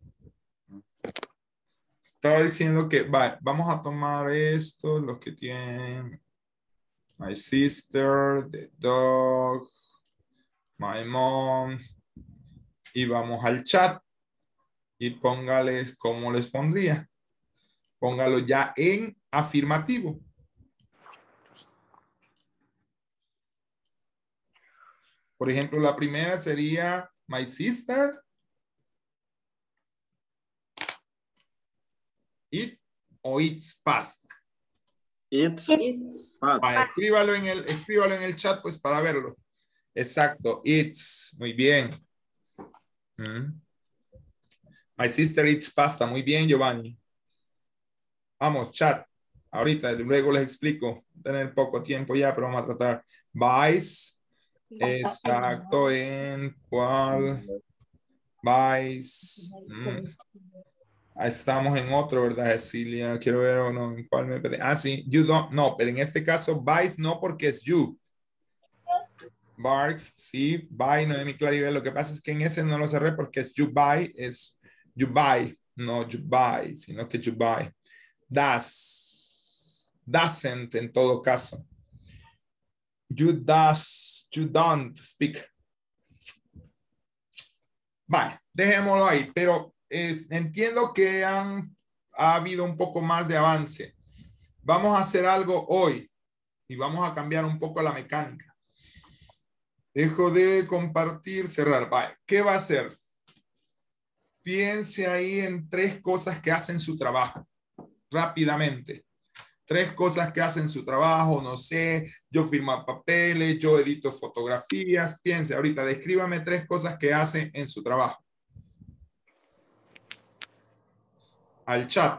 Estaba diciendo que vamos a tomar esto, los que tienen my sister, the dog, my mom, y vamos al chat y póngales cómo les pondría. Póngalo ya en afirmativo. Por ejemplo, la primera sería my sister. Eat o eats pasta. It's pasta. Escríbalo en el chat pues para verlo. Exacto, eats. Muy bien. My sister eats pasta. Muy bien, Giovanni. Vamos, chat. Ahorita, luego les explico. Tener poco tiempo ya, pero vamos a tratar. Buys. Exacto, ¿en cuál? Buys. Estamos en otro, ¿verdad, Cecilia? Quiero ver o no, ¿en cuál me pedí? Ah, sí, you don't, no, pero en este caso, buys no porque es you. Barks, sí, buy, no de mi Claribel. Lo que pasa es que en ese no lo cerré porque es you buy, no you buy, sino que you buy. Doesn't en todo caso. You don't speak. Vale, dejémoslo ahí, pero entiendo que ha habido un poco más de avance. Vamos a hacer algo hoy y vamos a cambiar un poco la mecánica. Dejo de compartir, cerrar. Vale, ¿qué va a hacer? Piense ahí en 3 cosas que hacen su trabajo. Rápidamente. 3 cosas que hacen su trabajo, no sé, yo firmo papeles, yo edito fotografías. Piense ahorita, descríbame 3 cosas que hacen en su trabajo. Al chat.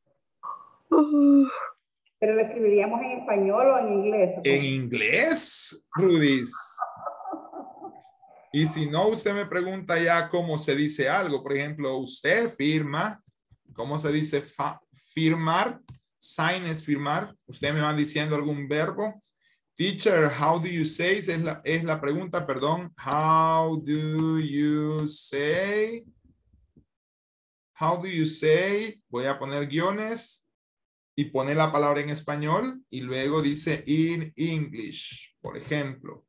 Pero lo escribiríamos en español o en inglés. En inglés, Rudis. Y si no, usted me pregunta ya cómo se dice algo. Por ejemplo, usted firma. ¿Cómo se dice firmar? Sign es firmar. Usted me va diciendo algún verbo. Teacher, how do you say? Es la pregunta, perdón. How do you say? How do you say? Voy a poner guiones y poner la palabra en español y luego dice in English, por ejemplo.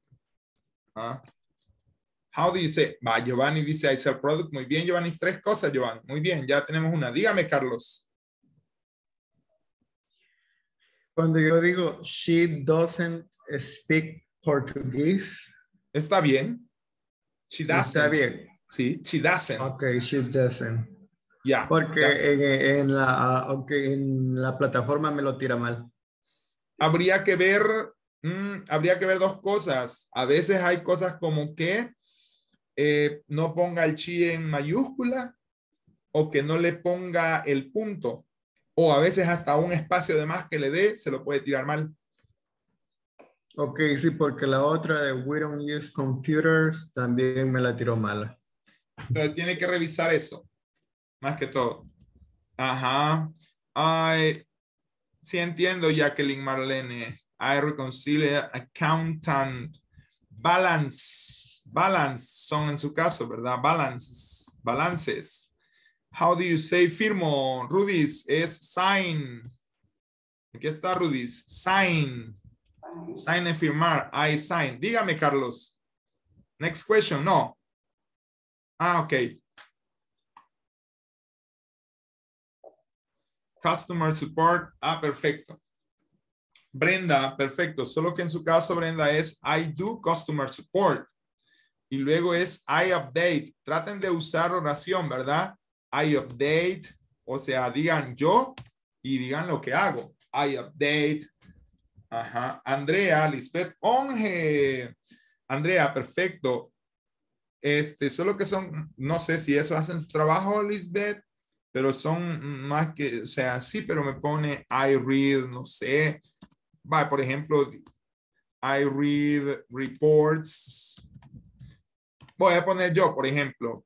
How do you say? Va, Giovanni dice I sell product. Muy bien, Giovanni. 3 cosas, Giovanni. Muy bien, ya tenemos una. Dígame, Carlos. Cuando yo digo, she doesn't speak Portuguese. Está bien. She doesn't. Está bien. Sí, she doesn't. Ok, she doesn't. Ya. Porque en la plataforma me lo tira mal. Habría que ver dos cosas. A veces hay cosas como que no ponga el chi en mayúscula o que no le ponga el punto. O a veces hasta un espacio de más que le dé, se lo puede tirar mal. Ok, sí, porque la otra de we don't use computers también me la tiró mala. Entonces tiene que revisar eso. Más que todo. Ajá. Sí entiendo, Jacqueline Marlene. I reconcile accountant. Balance son en su caso, ¿verdad? Balances. How do you say firmo? Rudis es sign. Aquí está Rudis. Sign. Sign es firmar. I sign. Dígame, Carlos. Next question. No. Ok. Customer support. Perfecto. Brenda, perfecto. Solo que en su caso, Brenda, es I do customer support. Y luego es I update. Traten de usar oración, ¿verdad? I update. O sea, digan yo y digan lo que hago. I update. Ajá. Andrea, Lisbeth, Onge. Andrea, perfecto. Solo que son, no sé si eso hacen su trabajo, Lisbeth, pero son más que, o sea, sí, pero me pone I read, no sé. Va, por ejemplo, I read reports. Voy a poner yo, por ejemplo,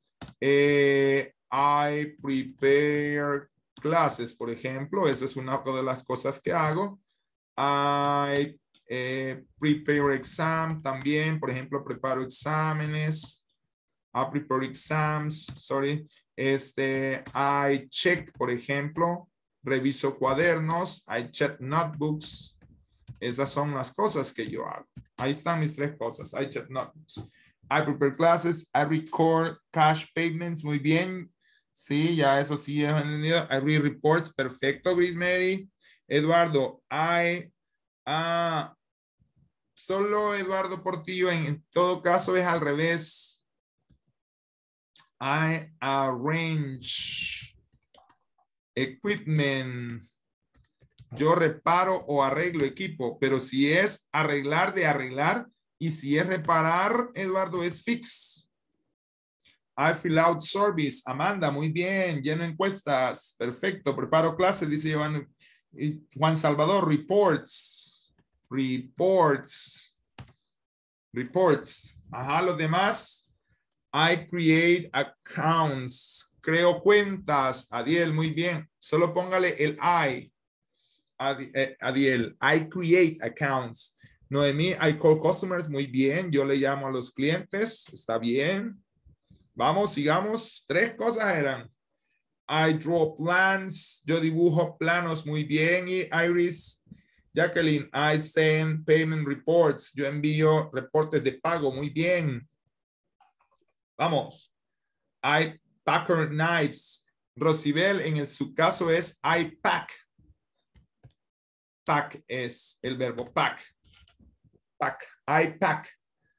I prepare classes, por ejemplo. Esa es una de las cosas que hago. I prepare exam también, por ejemplo, preparo exámenes. I prepare exams, sorry. I check, por ejemplo, reviso cuadernos. I check notebooks. Esas son las cosas que yo hago. Ahí están mis tres cosas. I check notebooks. I prepare classes. I record cash payments. Muy bien. Sí, ya eso sí he entendido. I read reports. Perfecto, Gris Mary. Eduardo, solo Eduardo Portillo, en todo caso es al revés. I arrange equipment. Yo reparo o arreglo equipo, pero si es arreglar, de arreglar, y si es reparar, Eduardo, es fix. I fill out service. Amanda, muy bien. Lleno encuestas. Perfecto. Preparo clases, dice Juan Salvador. Reports. Ajá, los demás. I create accounts. Creo cuentas. Adiel, muy bien. Solo póngale el I. Adiel. I create accounts. Noemí, I call customers. Muy bien. Yo le llamo a los clientes. Está bien. Vamos, sigamos. Tres cosas eran. I draw plans. Yo dibujo planos. Muy bien. Y Iris. Jacqueline, I send payment reports. Yo envío reportes de pago. Muy bien. Vamos. I pack knives. Rosibel, en su caso es I pack. Pack es el verbo pack. Pack. I pack.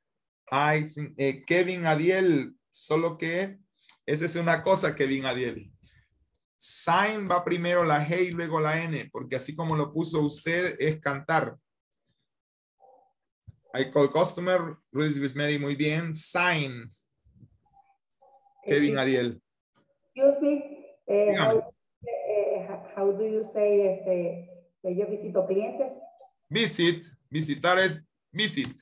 Kevin Adiel. Solo que esa es una cosa, Kevin Adiel. Sign va primero la G y luego la N, porque así como lo puso usted, es cantar. I call customer, Rudy Grismery, muy bien. Sign. Kevin Adiel. Excuse me, how do you say que yo visito clientes? Visit, visitar es visit.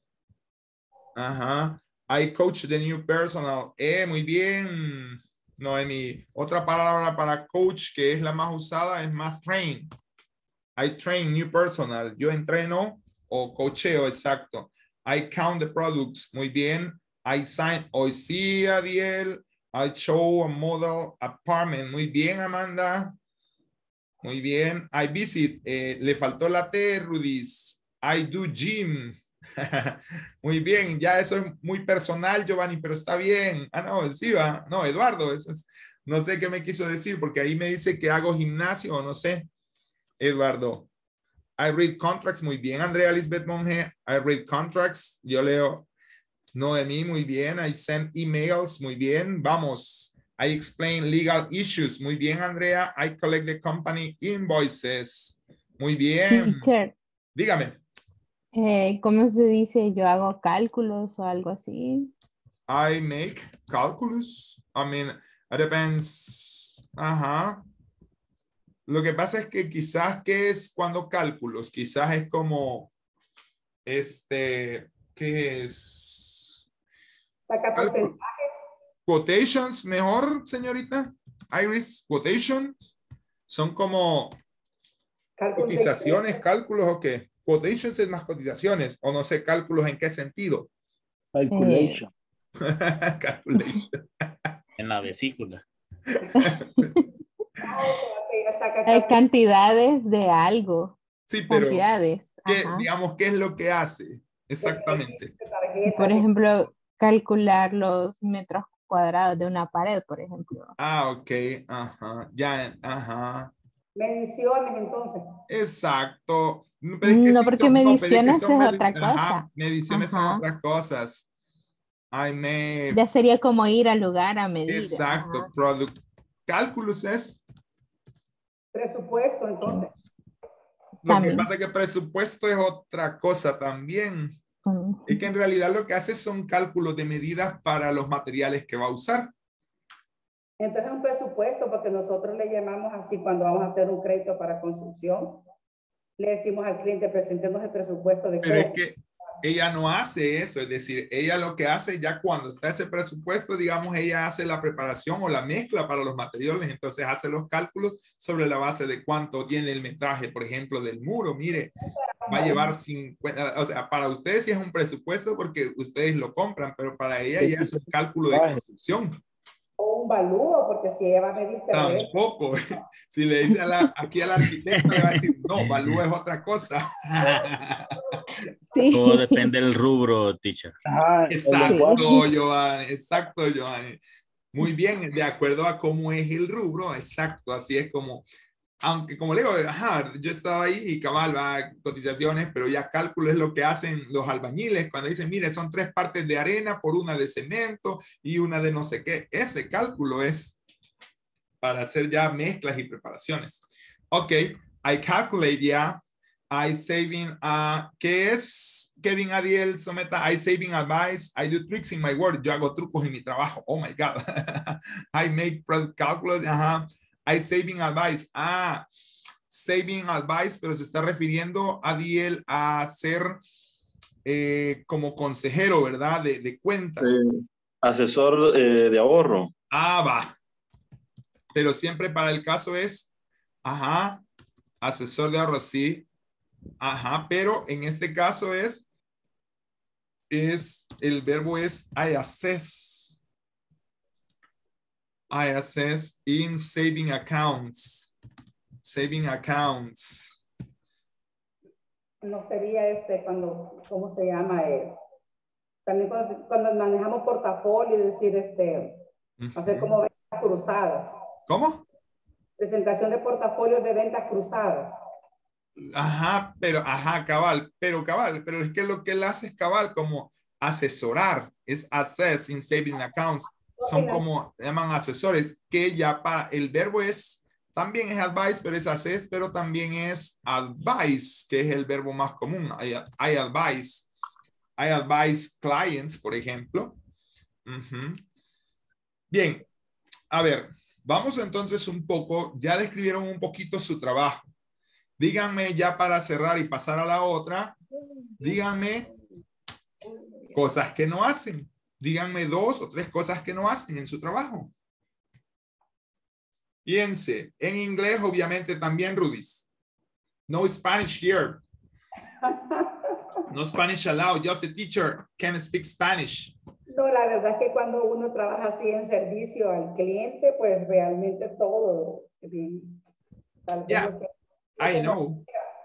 Ajá. I coach the new personal. Muy bien. Noemi. Otra palabra para coach que es la más usada es más train. I train new personal. Yo entreno o coacheo, exacto. I count the products. Muy bien. I sign. Hoy sí, Adiel. I show a model apartment. Muy bien, Amanda. Muy bien. I visit. Le faltó la T, Rudis. I do gym. Muy bien, ya eso es muy personal, Giovanni, pero está bien. No, sí va. No, Eduardo, no sé qué me quiso decir, porque ahí me dice que hago gimnasio o no sé. Eduardo. I read contracts, muy bien, Andrea Lisbeth Monge. I read contracts, yo leo. Noemí, muy bien. I send emails, muy bien. Vamos. I explain legal issues, muy bien, Andrea. I collect the company invoices, muy bien. Teacher, Dígame. ¿cómo se dice? Yo hago cálculos o algo así. I make calculus. I mean, it depends. Ajá. Lo que pasa es que quizás, ¿qué es cuando cálculos? Quizás es como, ¿qué es? Saca porcentajes. Quotations, mejor, señorita Iris. Quotations son como cotizaciones, cálculos o qué. Quotations es más cotizaciones, o no sé, cálculos en qué sentido. Calculation. Calculation. En la vesícula. Hay cantidades de algo. Sí, pero cantidades. digamos, ¿qué es lo que hace? Exactamente. Por ejemplo, calcular los metros cuadrados de una pared, por ejemplo. Ah, ok. Ajá. Ya, ajá. Mediciones, entonces. Exacto. Pero es que no, sí, porque mediciones es otra cosa. Ajá, mediciones son otras cosas. Ya sería como ir al lugar a medir. Exacto. Product. Cálculos es. Presupuesto, entonces. Lo que pasa es que presupuesto es otra cosa también. Es que en realidad lo que hace son cálculos de medidas para los materiales que va a usar. Entonces un presupuesto, porque nosotros le llamamos así cuando vamos a hacer un crédito para construcción. Le decimos al cliente, presentemos el presupuesto de Pero es que ella no hace eso, es decir, ella lo que hace ya cuando está ese presupuesto, digamos, ella hace la preparación o la mezcla para los materiales, entonces hace los cálculos sobre la base de cuánto tiene el metraje, por ejemplo, del muro. Mire, va a llevar 50, o sea, para ustedes sí es un presupuesto porque ustedes lo compran, pero para ella ya es un cálculo de construcción. O un balúo, porque si ella va a medir terreno. Tampoco. Si le dice aquí al arquitecto, le va a decir, no, balúo es otra cosa. Sí. Todo depende del rubro, teacher. Exacto, Giovanni. Exacto, Giovanni. Muy bien, de acuerdo a cómo es el rubro, exacto. Así es como, aunque como le digo, yo estaba ahí y cabal, va cotizaciones, pero ya cálculo es lo que hacen los albañiles cuando dicen, mire, son 3 partes de arena por una de cemento y una de no sé qué. Ese cálculo es para hacer ya mezclas y preparaciones. Ok, I calculate ya. I saving, ¿qué es? Kevin Adiel Someta, I saving advice. I do tricks in my work. Yo hago trucos en mi trabajo. Oh my God. I make product calculus. I saving advice. Saving advice, pero se está refiriendo a Adiel a ser como consejero, ¿verdad? De cuentas. Asesor de ahorro. Va. Pero siempre para el caso es, asesor de ahorro, sí. Pero en este caso es el verbo es I assess. I assess in saving accounts. Saving accounts. No sería cuando, ¿cómo se llama? También cuando manejamos portafolio, es decir, hacer como ventas cruzadas. ¿Cómo? Presentación de portafolios de ventas cruzadas. Cabal, pero es que lo que él hace es cabal, como asesorar, es assess in saving accounts, son como, llaman asesores, que ya para, el verbo también es advice, pero es assess, pero también es advice, que es el verbo más común, I advise clients, por ejemplo. Bien, a ver, vamos entonces un poco, ya describieron un poquito su trabajo. Díganme ya para cerrar y pasar a la otra, díganme cosas que no hacen. Díganme 2 o 3 cosas que no hacen en su trabajo. Piense, en inglés obviamente también, Rudis. No Spanish here. No Spanish allowed, just the teacher can speak Spanish. No, la verdad es que cuando uno trabaja así en servicio al cliente, pues realmente todo. Yeah. I know.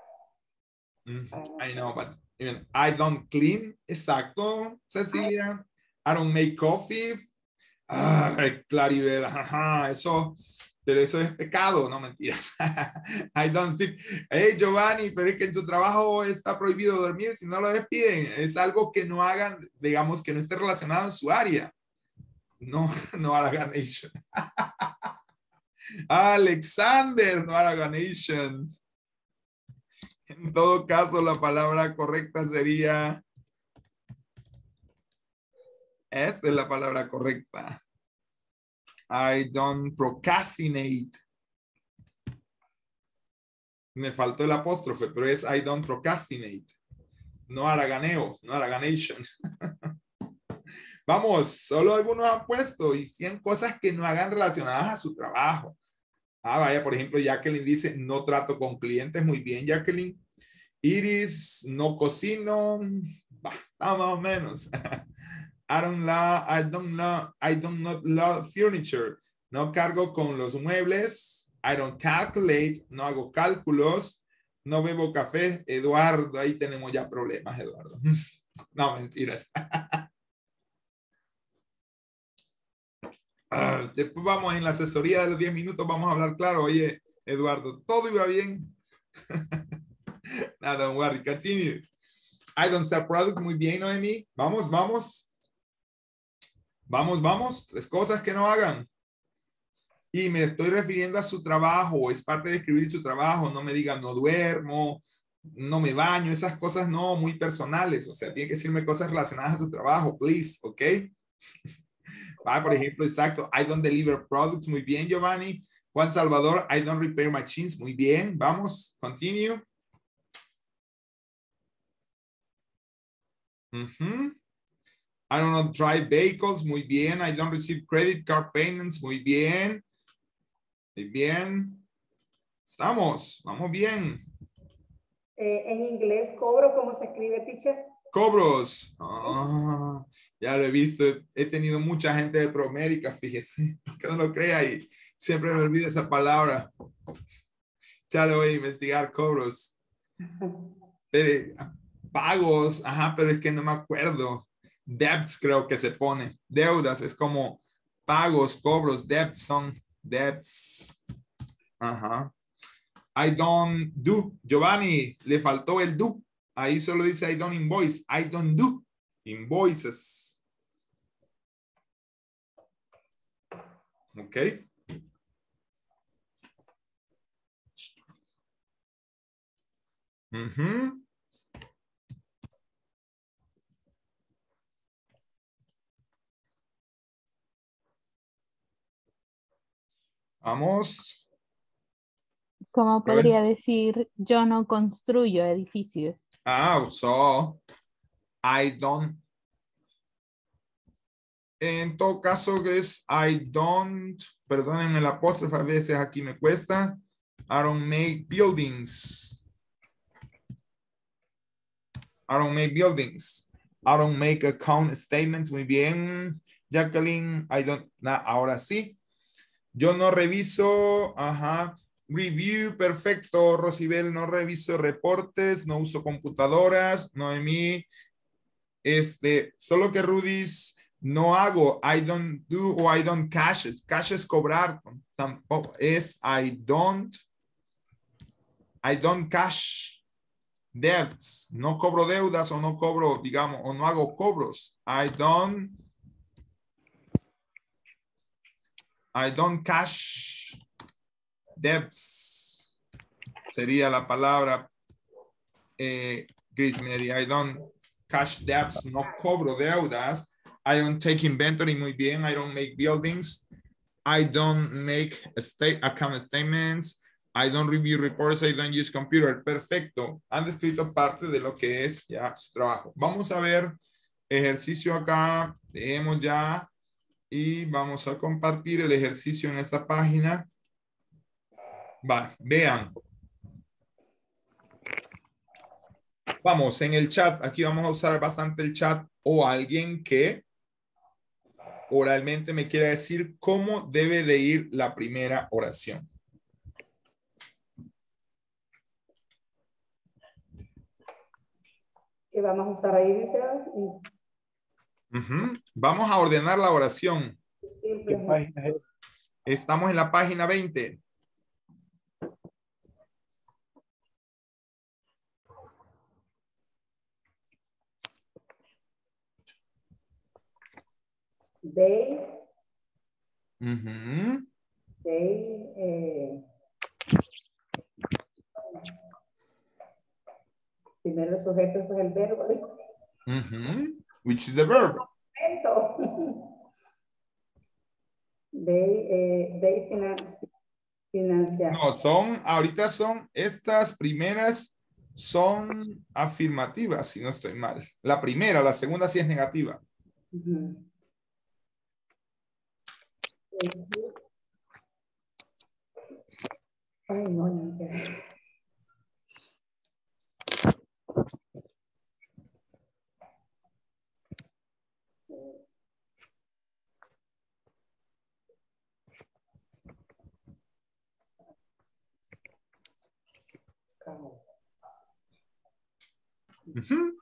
I know, but even I don't clean. Exacto, Cecilia. I don't make coffee. Claribel, eso Pero eso es pecado, no mentiras. I don't think. Hey, Giovanni, pero es que en su trabajo está prohibido dormir si no lo despiden. Es algo que no hagan, digamos, que no esté relacionado en su área. No, no hagan nation. Alexander, no hagan nation. En todo caso, la palabra correcta sería... Esta es la palabra correcta. I don't procrastinate. Me faltó el apóstrofe, pero es I don't procrastinate. No haraganeo, no haraganation. Vamos, solo algunos han puesto y 100 cosas que no hagan relacionadas a su trabajo. Ah, vaya, por ejemplo, Jacqueline dice, no trato con clientes. Muy bien, Jacqueline. Iris, no cocino. Bah, más o menos. I don't not love furniture. No cargo con los muebles. I don't calculate. No hago cálculos. No bebo café. Eduardo, ahí tenemos ya problemas, Eduardo. No, mentiras. Después vamos en la asesoría de los 10 minutos. Vamos a hablar claro. Oye, Eduardo, todo iba bien. No, don't worry. Continue. I don't sell product. Muy bien, Noemi. Vamos, vamos. Vamos, vamos. 3 cosas que no hagan. Y me estoy refiriendo a su trabajo. Es parte de escribir su trabajo. No me digan no duermo, no me baño. Esas cosas no, muy personales. O sea, tiene que decirme cosas relacionadas a su trabajo, please. ¿Ok? Por ejemplo, exacto. I don't deliver products. Muy bien, Giovanni. Juan Salvador, I don't repair machines. Muy bien. Vamos, continue. I do not drive vehicles. Muy bien. I don't receive credit card payments. Muy bien. Muy bien. Estamos. Vamos bien. En inglés, cobro, ¿cómo se escribe, teacher? Cobros. Ya lo he visto. He tenido mucha gente de Promérica, fíjese. Que no lo crea y siempre me olvido esa palabra. Ya lo voy a investigar, cobros. Pero, pagos. Ajá, pero es que no me acuerdo. Debts creo que se pone. Deudas es como pagos, cobros. Debts son debts. Ajá. I don't do. Giovanni, le faltó el do. Ahí solo dice I don't invoice. I don't do invoices. Ok. Vamos. ¿Cómo podría decir yo no construyo edificios? So I don't. En todo caso es I don't, perdónenme el apóstrofe, a veces aquí me cuesta. I don't make buildings. I don't make buildings. I don't make account statements. Muy bien, Jacqueline. I don't. Ahora sí. Yo no reviso. Ajá. Review, perfecto. Rosibel, no reviso reportes. No uso computadoras. Noemí. Solo que Rudis. No hago, I don't do o I don't cash. Cash es cobrar. Tampoco es I don't cash debts. No cobro deudas o no cobro, digamos, o no hago cobros. I don't cash debts. Sería la palabra Gris Mary. I don't cash debts. No cobro deudas. I don't take inventory. Muy bien. I don't make buildings. I don't make account statements. I don't review reports. I don't use computer. Perfecto. Han descrito parte de lo que es ya su trabajo. Vamos a ver ejercicio acá. Dejemos ya y vamos a compartir el ejercicio en esta página. Vean. Vamos en el chat. Aquí vamos a usar bastante el chat o alguien que oralmente me quiere decir cómo debe de ir la primera oración. ¿Qué vamos a usar ahí, dice? Vamos a ordenar la oración. ¿Qué página es? Estamos en la página 20. They, Ujú. Primero el sujeto, eso es el verbo. Ujú. Which is the verb? They financian. No, ahorita son, estas primeras son afirmativas, si no estoy mal. La primera, la segunda sí es negativa. Ujú. Ay, no, no, ya. Ujú.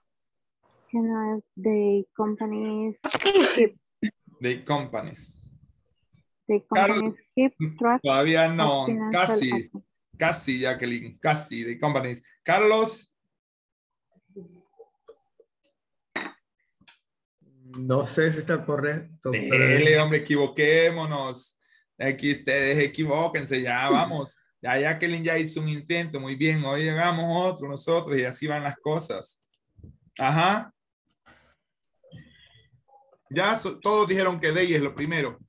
The companies keep, De companies. keep track Todavía of no, financial casi, Jacqueline, casi, de companies. Carlos. No sé si está correcto. Dele, hombre, equivoquémonos. Aquí ustedes equivóquense, ya vamos. Ya Jacqueline ya hizo un intento, muy bien. Hoy hagamos otro nosotros y así van las cosas. Ajá. Ya todos dijeron que they es lo primero.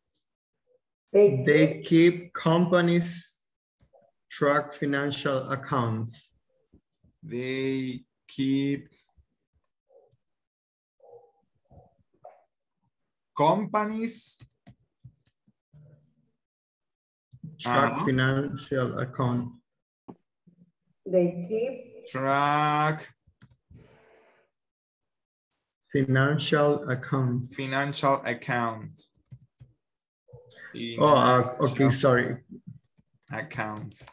They keep companies track financial accounts. They keep companies track financial account. They keep track financial account. Financial account. Oh, okay, sorry. Accounts.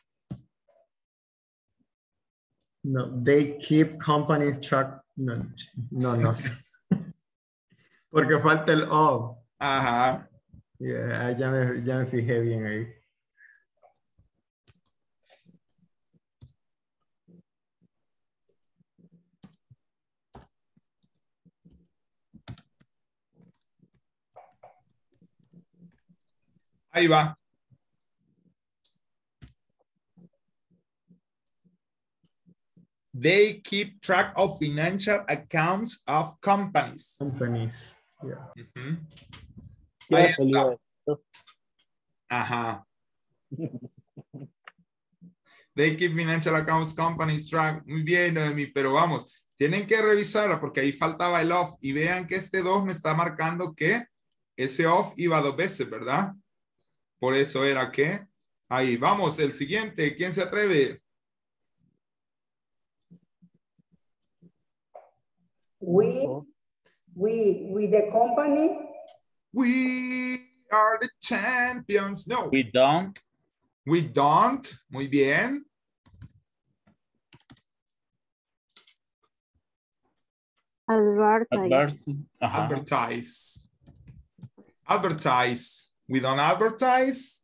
No, they keep companies track. No sé. Porque falta el of. Ajá. Yeah, ya me fijé bien ahí. Ahí va. They keep track of financial accounts of companies. Companies, yeah. Uh-huh. Ya Ahí salió está. esto. Ajá. They keep financial accounts companies track. Muy bien, Noemi, pero vamos, tienen que revisarla porque ahí faltaba el of y vean que este 2 me está marcando que ese of iba 2 veces, ¿verdad? Por eso era que ahí, vamos, el siguiente, ¿quién se atreve? We the company. We are the champions. No. We don't. We don't. Muy bien. Advertise. Advertise. Advertise. We don't advertise.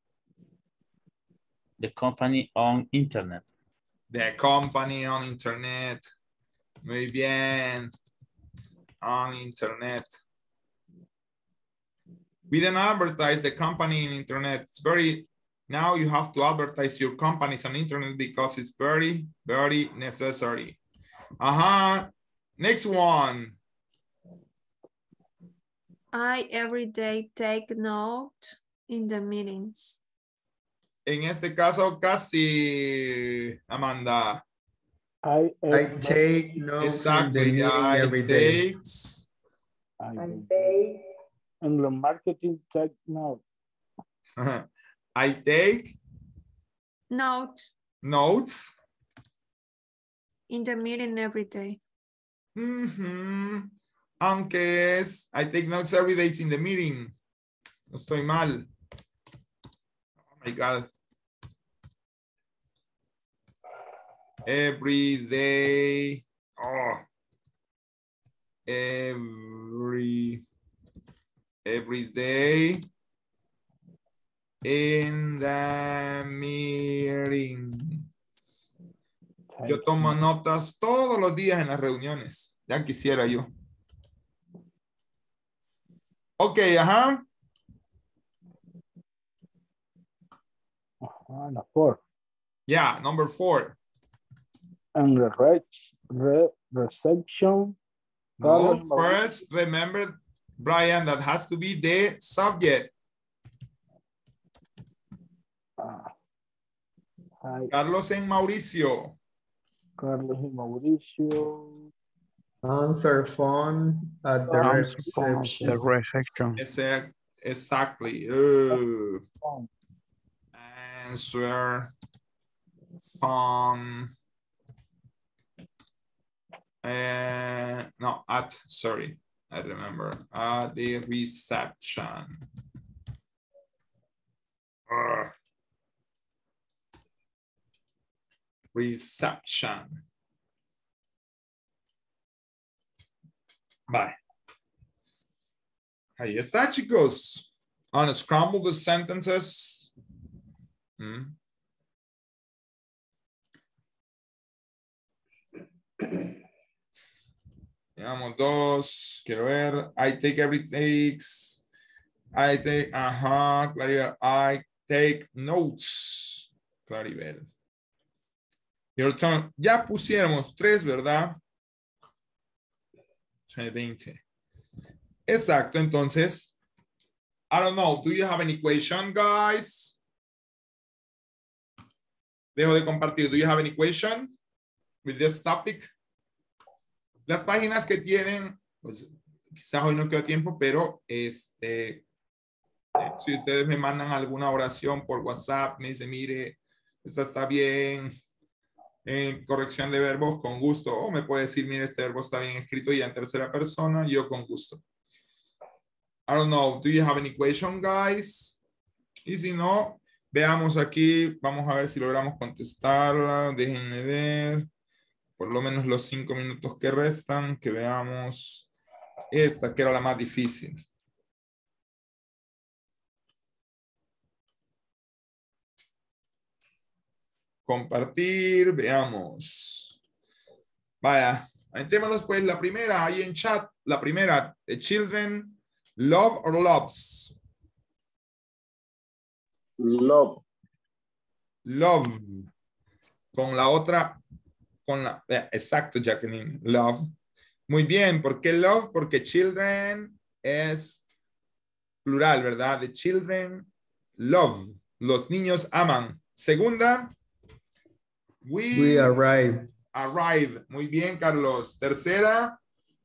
The company on internet. The company on internet. Muy bien. On internet. We don't advertise the company in internet. It's very, now you have to advertise your companies on internet because it's very, very necessary. Aha. Next one. I every day take note in the meetings. En este caso, casi, Amanda. I take notes in the meeting every day. En los marketing take note. I take notes in the meeting every day. Aunque es, I take notes every day in the meeting. No estoy mal. Oh my God. Every day. Oh. Every day. in the meeting. Yo tomo notas todos los días en las reuniones. Ya quisiera yo. Ok, ajá. La 4. Yeah, number 4. And the reception. No, first, remember, Brian, that has to be the subject. Carlos and Mauricio. Carlos y Mauricio. Answer phone at the reception. The reception. Exactly. Answer phone. No, sorry. I remember. At the reception. Reception. Bye. Ahí está, chicos. Unscramble the sentences. Veamos 2. Quiero ver. I take every takes. I take, Claribel. I take notes. Claribel. Your turn. Ya pusiéramos 3, ¿verdad? 20. Exacto, entonces. I don't know. Do you have an equation, guys? Dejo de compartir. Do you have an equation with this topic? Las páginas que tienen, pues quizás hoy no quedó tiempo, pero si ustedes me mandan alguna oración por WhatsApp, me dice, mire, esta está bien, en corrección de verbos, con gusto. O me puede decir, mire, este verbo está bien escrito ya en tercera persona, yo con gusto. I don't know, do you have an equation, guys? Y si no, veamos aquí, vamos a ver si logramos contestarla, déjenme ver. Por lo menos los 5 minutos que restan, que veamos esta, que era la más difícil. Compartir, veamos. Vaya, aventémonos pues la primera, ahí en chat, la primera, the children, love or loves? Love. Love. Con la otra... exacto, Jacqueline, love. Muy bien, ¿por qué love? Porque children es plural, ¿verdad? The children love. Los niños aman. Segunda, we arrive. Arrive. Muy bien, Carlos. Tercera.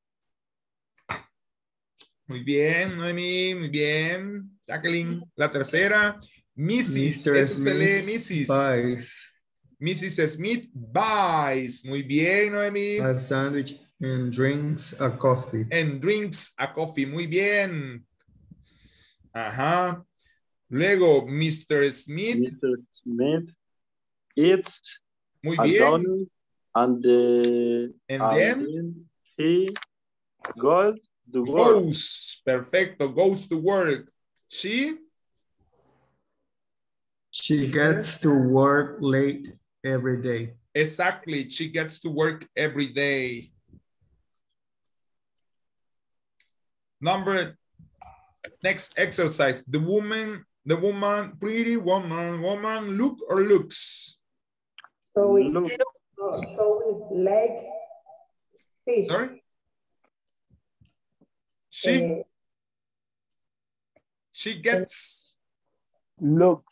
Muy bien, Noemi. Muy bien, Jacqueline. La tercera, Mrs. Mr. Eso se lee Smith Mrs. buys Mrs. Smith buys. Muy bien, Noemi. a sandwich and drinks a coffee. And drinks a coffee. Muy bien. Ajá. Luego, Mr. Smith. Mr. Smith eats Muy a bien. donut and then he goes to work. Goes. Perfecto. Goes to work. She gets to work late every day. Exactly. She gets to work every day. Next exercise. The woman, pretty woman, look or looks? So we like fish. Sorry? She gets. Look.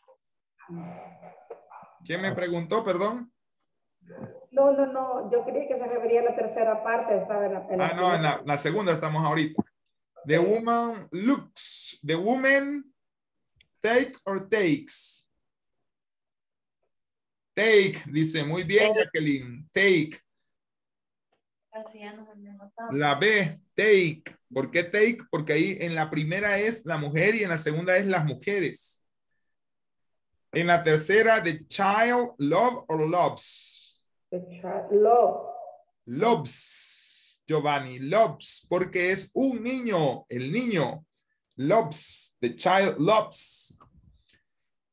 ¿Quién me preguntó, perdón? No, yo creí que se refería a la tercera parte. Estaba en la segunda estamos ahorita. The woman looks. The woman take or takes. Take, dice, muy bien, Jacqueline. Take. La B, take. ¿Por qué take? Porque ahí en la primera es la mujer y en la segunda es las mujeres. En la tercera, the child love or loves. The child love. Loves, Giovanni, loves, porque es un niño, el niño. Loves, the child loves.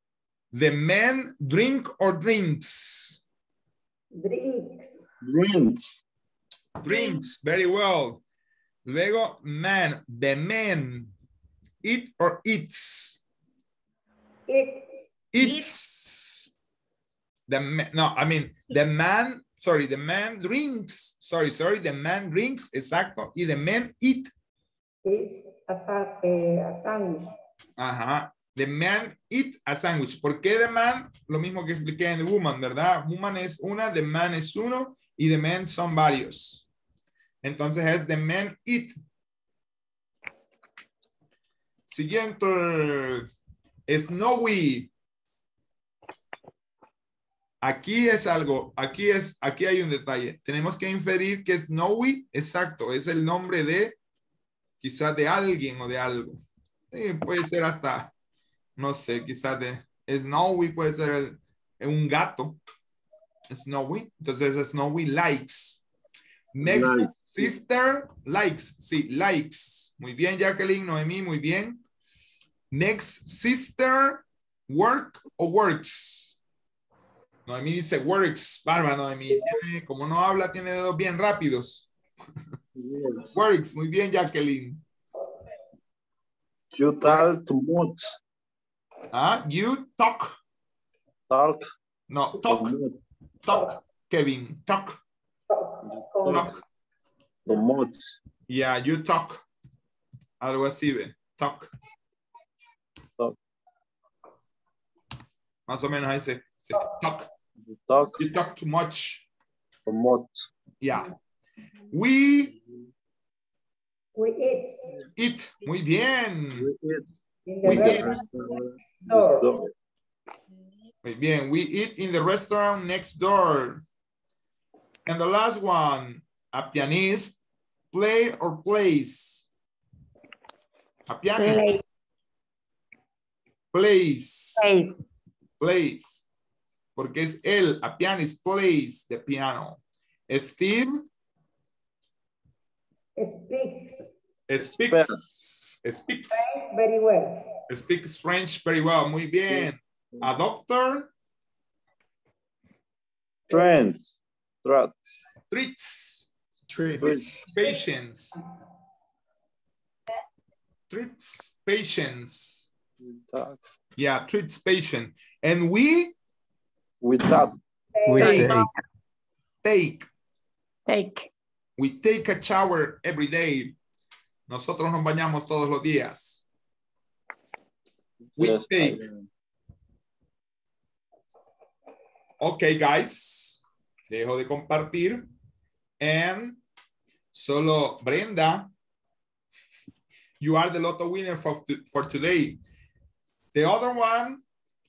The man drink or drinks? Drinks. Drinks. Drinks, very well. Luego, man, the man. Eat or eats? Eats. The man, no, I mean, the man, sorry, the man drinks. Sorry, the man drinks, exacto. Y the man eat. Eats a sandwich. Ajá. The man eat a sandwich. ¿Por qué the man? Lo mismo que expliqué en the woman, ¿verdad? Woman es una, the man es uno y the men son varios. Entonces es the man eat. Siguiente. Snowy. Aquí es algo, aquí hay un detalle. Tenemos que inferir que Snowy, exacto, es el nombre de, quizás de alguien o de algo. Puede ser hasta, no sé, quizás de Snowy, puede ser un gato. Snowy, entonces Snowy likes. Next, Likes. sister, likes, sí, likes. Muy bien, Jacqueline, Noemí, muy bien. Next, sister, work o works. Noemí dice works, bárbaro, Noemí. Como no habla, tiene dedos bien rápidos. Works, muy bien, Jacqueline. You talk too much. You talk. Talk. No, talk. Talk, Kevin, talk. Talk. Too much. Yeah, you talk. Algo así, ve. Talk. Talk. Más o menos ahí se talk. Talk. You talk too much. Too much. Yeah. We eat. Eat. Muy bien. We eat. Muy bien. We eat in the restaurant next door. And the last one, a pianist, play or plays? A pianist. Plays. Plays. Porque es él, a pianist plays the piano. Steve. Speaks very well. Speaks French very well. Muy bien. A doctor. Treats. Patients. Treats patients. Yeah, treats patient. And we talk. Take. We take a shower every day. Nosotros nos bañamos todos los días. We take. Okay, guys. Dejo de compartir. And solo Brenda, you are the lotto winner for today. The other one,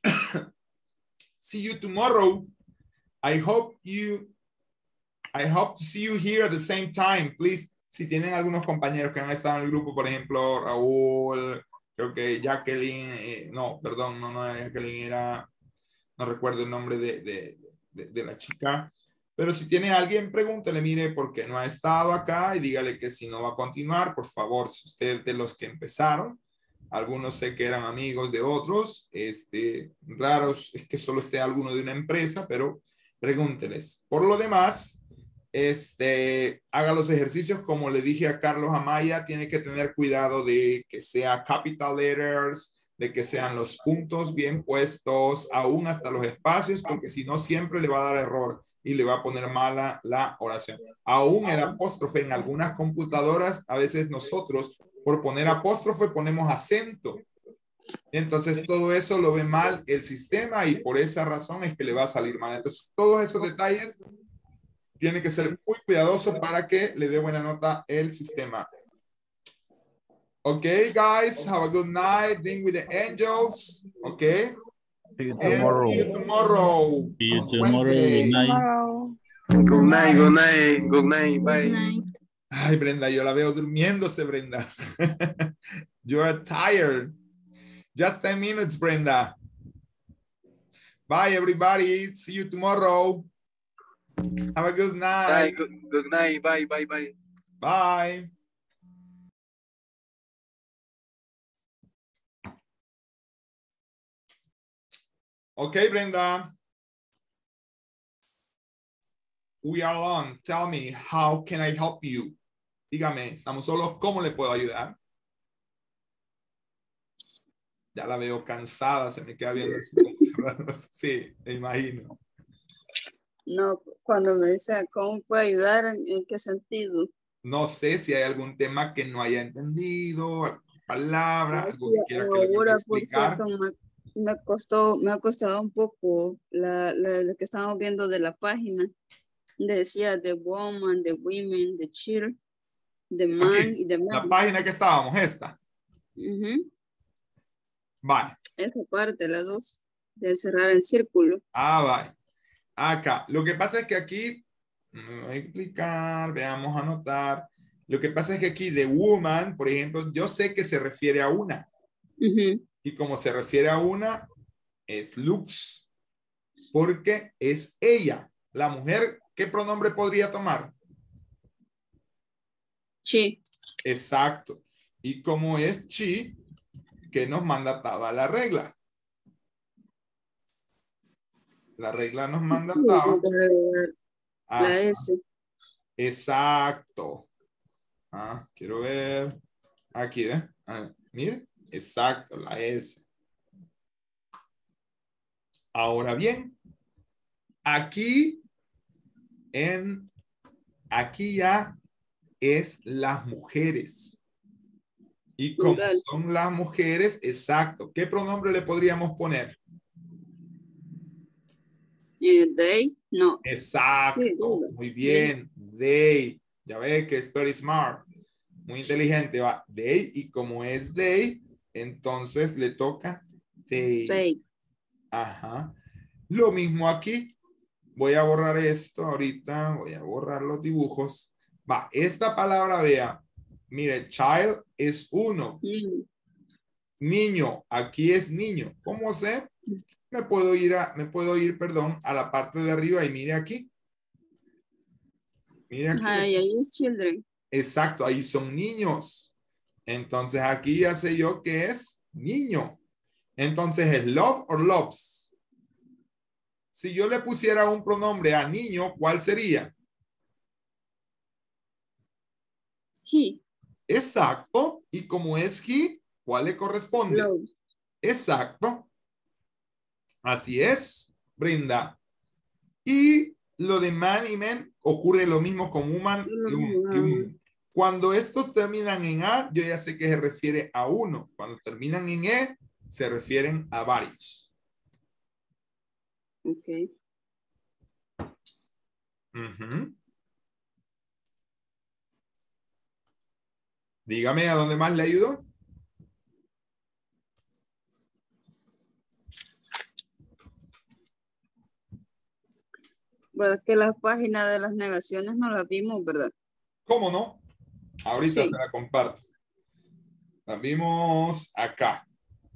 see you tomorrow. I hope to see you here at the same time. Please, si tienen algunos compañeros que han estado en el grupo, por ejemplo, Raúl, creo que Jacqueline, no, perdón, no era Jacqueline, era, no recuerdo el nombre de la chica. Pero si tiene alguien, pregúntele, mire, ¿por qué no ha estado acá? Y dígale que si no va a continuar, por favor, si usted de los que empezaron, algunos sé que eran amigos de otros, raros es que solo esté alguno de una empresa, pero pregúnteles. Por lo demás, haga los ejercicios, como le dije a Carlos Amaya, tiene que tener cuidado de que sea capital letters, de que sean los puntos bien puestos, aún hasta los espacios, porque si no siempre le va a dar error y le va a poner mala la oración. Aún el apóstrofe en algunas computadoras, a veces nosotros por poner apóstrofe ponemos acento. Entonces todo eso lo ve mal el sistema y por esa razón es que le va a salir mal. Entonces todos esos detalles tiene que ser muy cuidadoso para que le dé buena nota el sistema. Okay, guys, have a good night. Drink with the angels. Okay. See you tomorrow. See you tomorrow. See you tomorrow. Wednesday. Good night. Good night. Bye. Ay, Brenda, yo la veo durmiéndose, Brenda. You are tired. Just 10 minutes, Brenda. Bye, everybody. See you tomorrow. Have a good night. Good night. Bye. Bye. Okay, Brenda. We are on. Tell me, how can I help you? Dígame, estamos solos, ¿cómo le puedo ayudar? Ya la veo cansada, se me queda viendo así como cerrando. Sí, me imagino. No, cuando me dice cómo puedo ayudar, ¿en qué sentido? No sé si hay algún tema que no haya entendido, alguna palabra, No, algo sí, que quiera que le vuelva a ahora, por explicar. cierto, me ha costado un poco lo que estábamos viendo de la página. Decía the woman, the women, the child, the man Aquí, y the la man. página que estábamos, esta. Vale. Esa parte, la dos, de cerrar el círculo. Vale. Acá. Lo que pasa es que aquí, me voy a explicar, veamos, anotar. Lo que pasa es que aquí the woman, por ejemplo, yo sé que se refiere a una. Y como se refiere a una, es looks. Porque es ella. La mujer, ¿qué pronombre podría tomar? She. Exacto. Y como es she, que nos manda Taba la regla. La regla nos manda Taba. La S. Exacto. Quiero ver. Aquí, ¿ves? Mire. Exacto, la S. Ahora bien, aquí ya es las mujeres. Y como son las mujeres, exacto. ¿Qué pronombre le podríamos poner? They, no. Exacto, Sí, muy bien. They, ya ve que es very smart, muy inteligente. Va, they, y como es they, entonces le toca they. Ajá. Lo mismo aquí. Voy a borrar esto ahorita, voy a borrar los dibujos. Va, esta palabra, vea, mire, child es uno. Niño, aquí es niño. ¿Cómo sé? Me puedo ir, perdón, a la parte de arriba y mire aquí. Mire aquí. Ahí es children. Exacto, ahí son niños. Entonces aquí ya sé yo que es niño. Entonces es love or loves. Si yo le pusiera un pronombre a niño, ¿cuál sería? He. Exacto. Y como es he, ¿cuál le corresponde? Loves. Exacto. Así es, Brenda. Y lo de man y men ocurre lo mismo con woman y un. Cuando estos terminan en A, yo ya sé que se refiere a uno. Cuando terminan en E, se refieren a varios. Ok. Dígame, ¿a dónde más le ayudo? ¿Verdad que la página de las negaciones no la vimos, verdad? ¿Cómo no? Ahorita Sí. se la comparto. La vimos acá.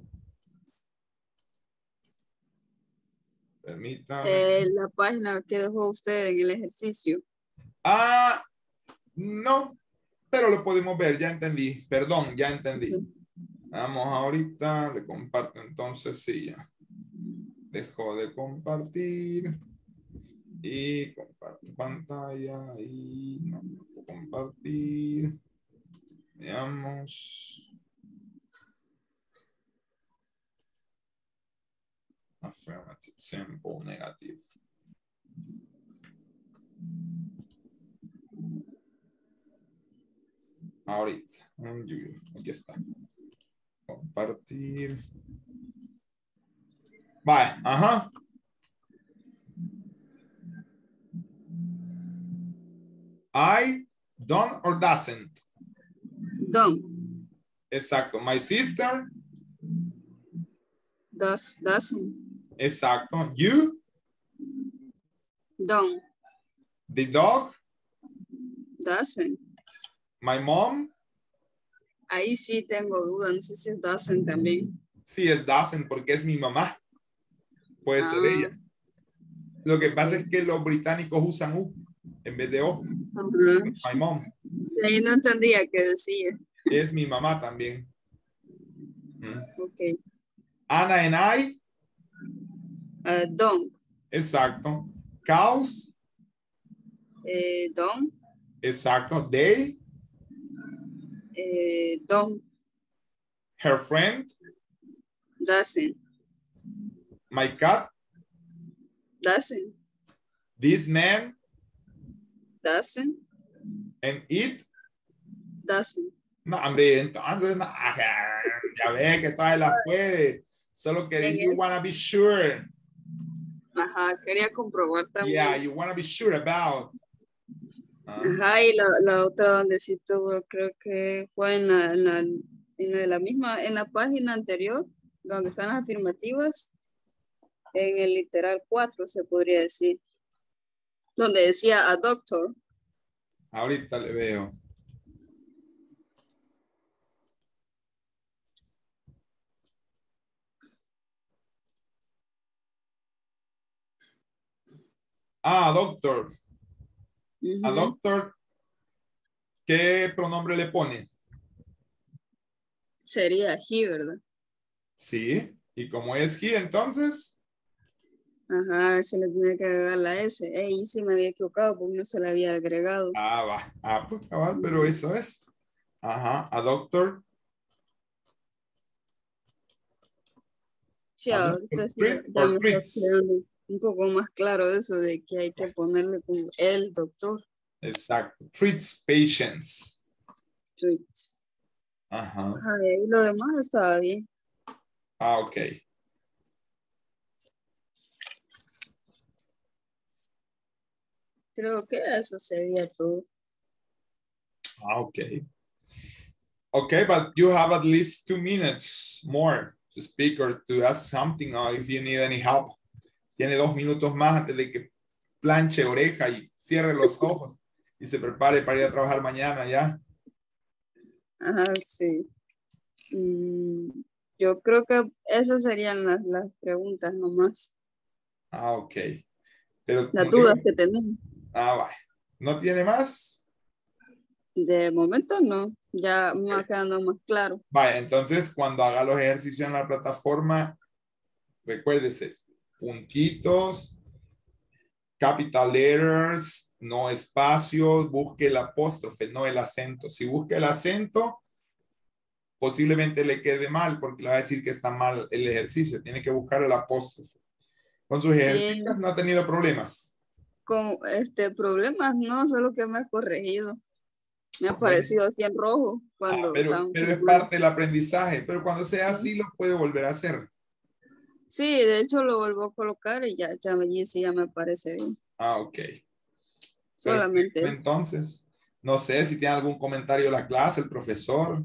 Permítame. La página que dejó usted en el ejercicio. No, pero lo podemos ver, ya entendí. Perdón, ya entendí. Vamos ahorita, le comparto entonces, sí, ya. Dejo de compartir. Y comparto pantalla y no puedo compartir. Veamos. Affirmative, simple, negative. Ahorita. Aquí está. Compartir. Vale, ajá. I don't or doesn't. Don't. Exacto. My sister. Doesn't. Exacto. You. Don't. The dog. Doesn't. My mom. Ahí sí tengo duda, no sé si es doesn't también. Sí, es doesn't porque es mi mamá. Puede ser ella. Lo que pasa es que los británicos usan U en vez de O. My mom. Sí, no entendía qué decía. Es mi mamá también. Ok. Ana and I. Dog. Exacto. Cows. Dog. Exacto. They. Dog. Her friend. Doesn't. My cat. Doesn't. This man. Doesn't. And it. Doesn't. No, hombre, entonces, no, ya ve que todas las puede. Solo que you wanna be sure. Ajá, quería comprobar también. Yeah, you wanna be sure about. Ajá, y la otra donde sí tuvo, creo que fue en la página anterior, donde están las afirmativas, en el literal 4 se podría decir, donde decía a doctor. Ahorita le veo. Doctor. A doctor, ¿qué pronombre le pone? Sería he, ¿verdad? Sí, y como es he, entonces. Ajá, se le tiene que agregar la S. Ahí sí me había equivocado porque no se le había agregado. Va. Pues cabal, pero eso es. Ajá, a doctor. Sí, ahorita sí, ya me está quedando un poco más claro eso de que hay que ponerle como el doctor. Exacto. Treats patients. Treats. Ajá. Y lo demás estaba bien. Ok. Creo que eso sería todo. Okay. Okay, but you have at least 2 minutes more to speak or to ask something or if you need any help. Tiene 2 minutos más antes de que planche oreja y cierre los ojos y se prepare para ir a trabajar mañana ya. Ajá, sí. Yo creo que esas serían las preguntas nomás. Ok. Pero, las dudas que tenemos. Vaya. ¿No tiene más? De momento no. Ya me va quedando más claro. Vaya, entonces cuando haga los ejercicios en la plataforma, recuérdese, puntitos, capital letters, no espacios, busque el apóstrofe, no el acento. Si busca el acento, posiblemente le quede mal porque le va a decir que está mal el ejercicio. Tiene que buscar el apóstrofe. Con sus ejercicios no ha tenido problemas. Con problemas no, solo que me ha corregido. Me ha parecido así en rojo. Cuando pero es parte del aprendizaje. Pero cuando sea así, lo puede volver a hacer. Sí, de hecho lo vuelvo a colocar y ya me parece bien. Ok. Solamente. Perfecto, entonces, no sé si tiene algún comentario de la clase, el profesor.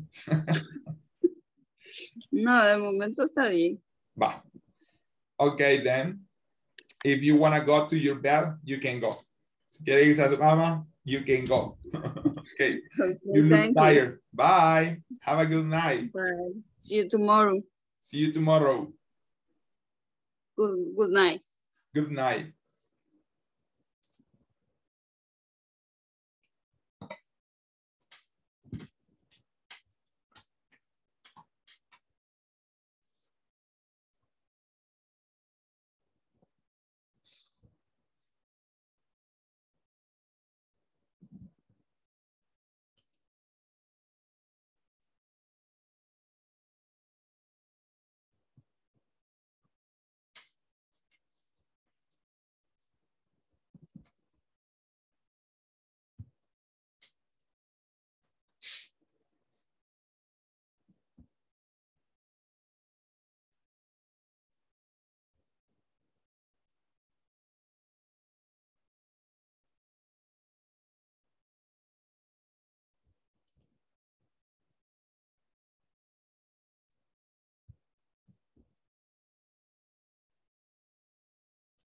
No, de momento está bien. Va. Okay, then. If you want to go to your bed, you can go. Si quiere irse a su cama, you can go. Okay. You look tired. Bye. Have a good night. Bye. See you tomorrow. See you tomorrow. Good night. Good night.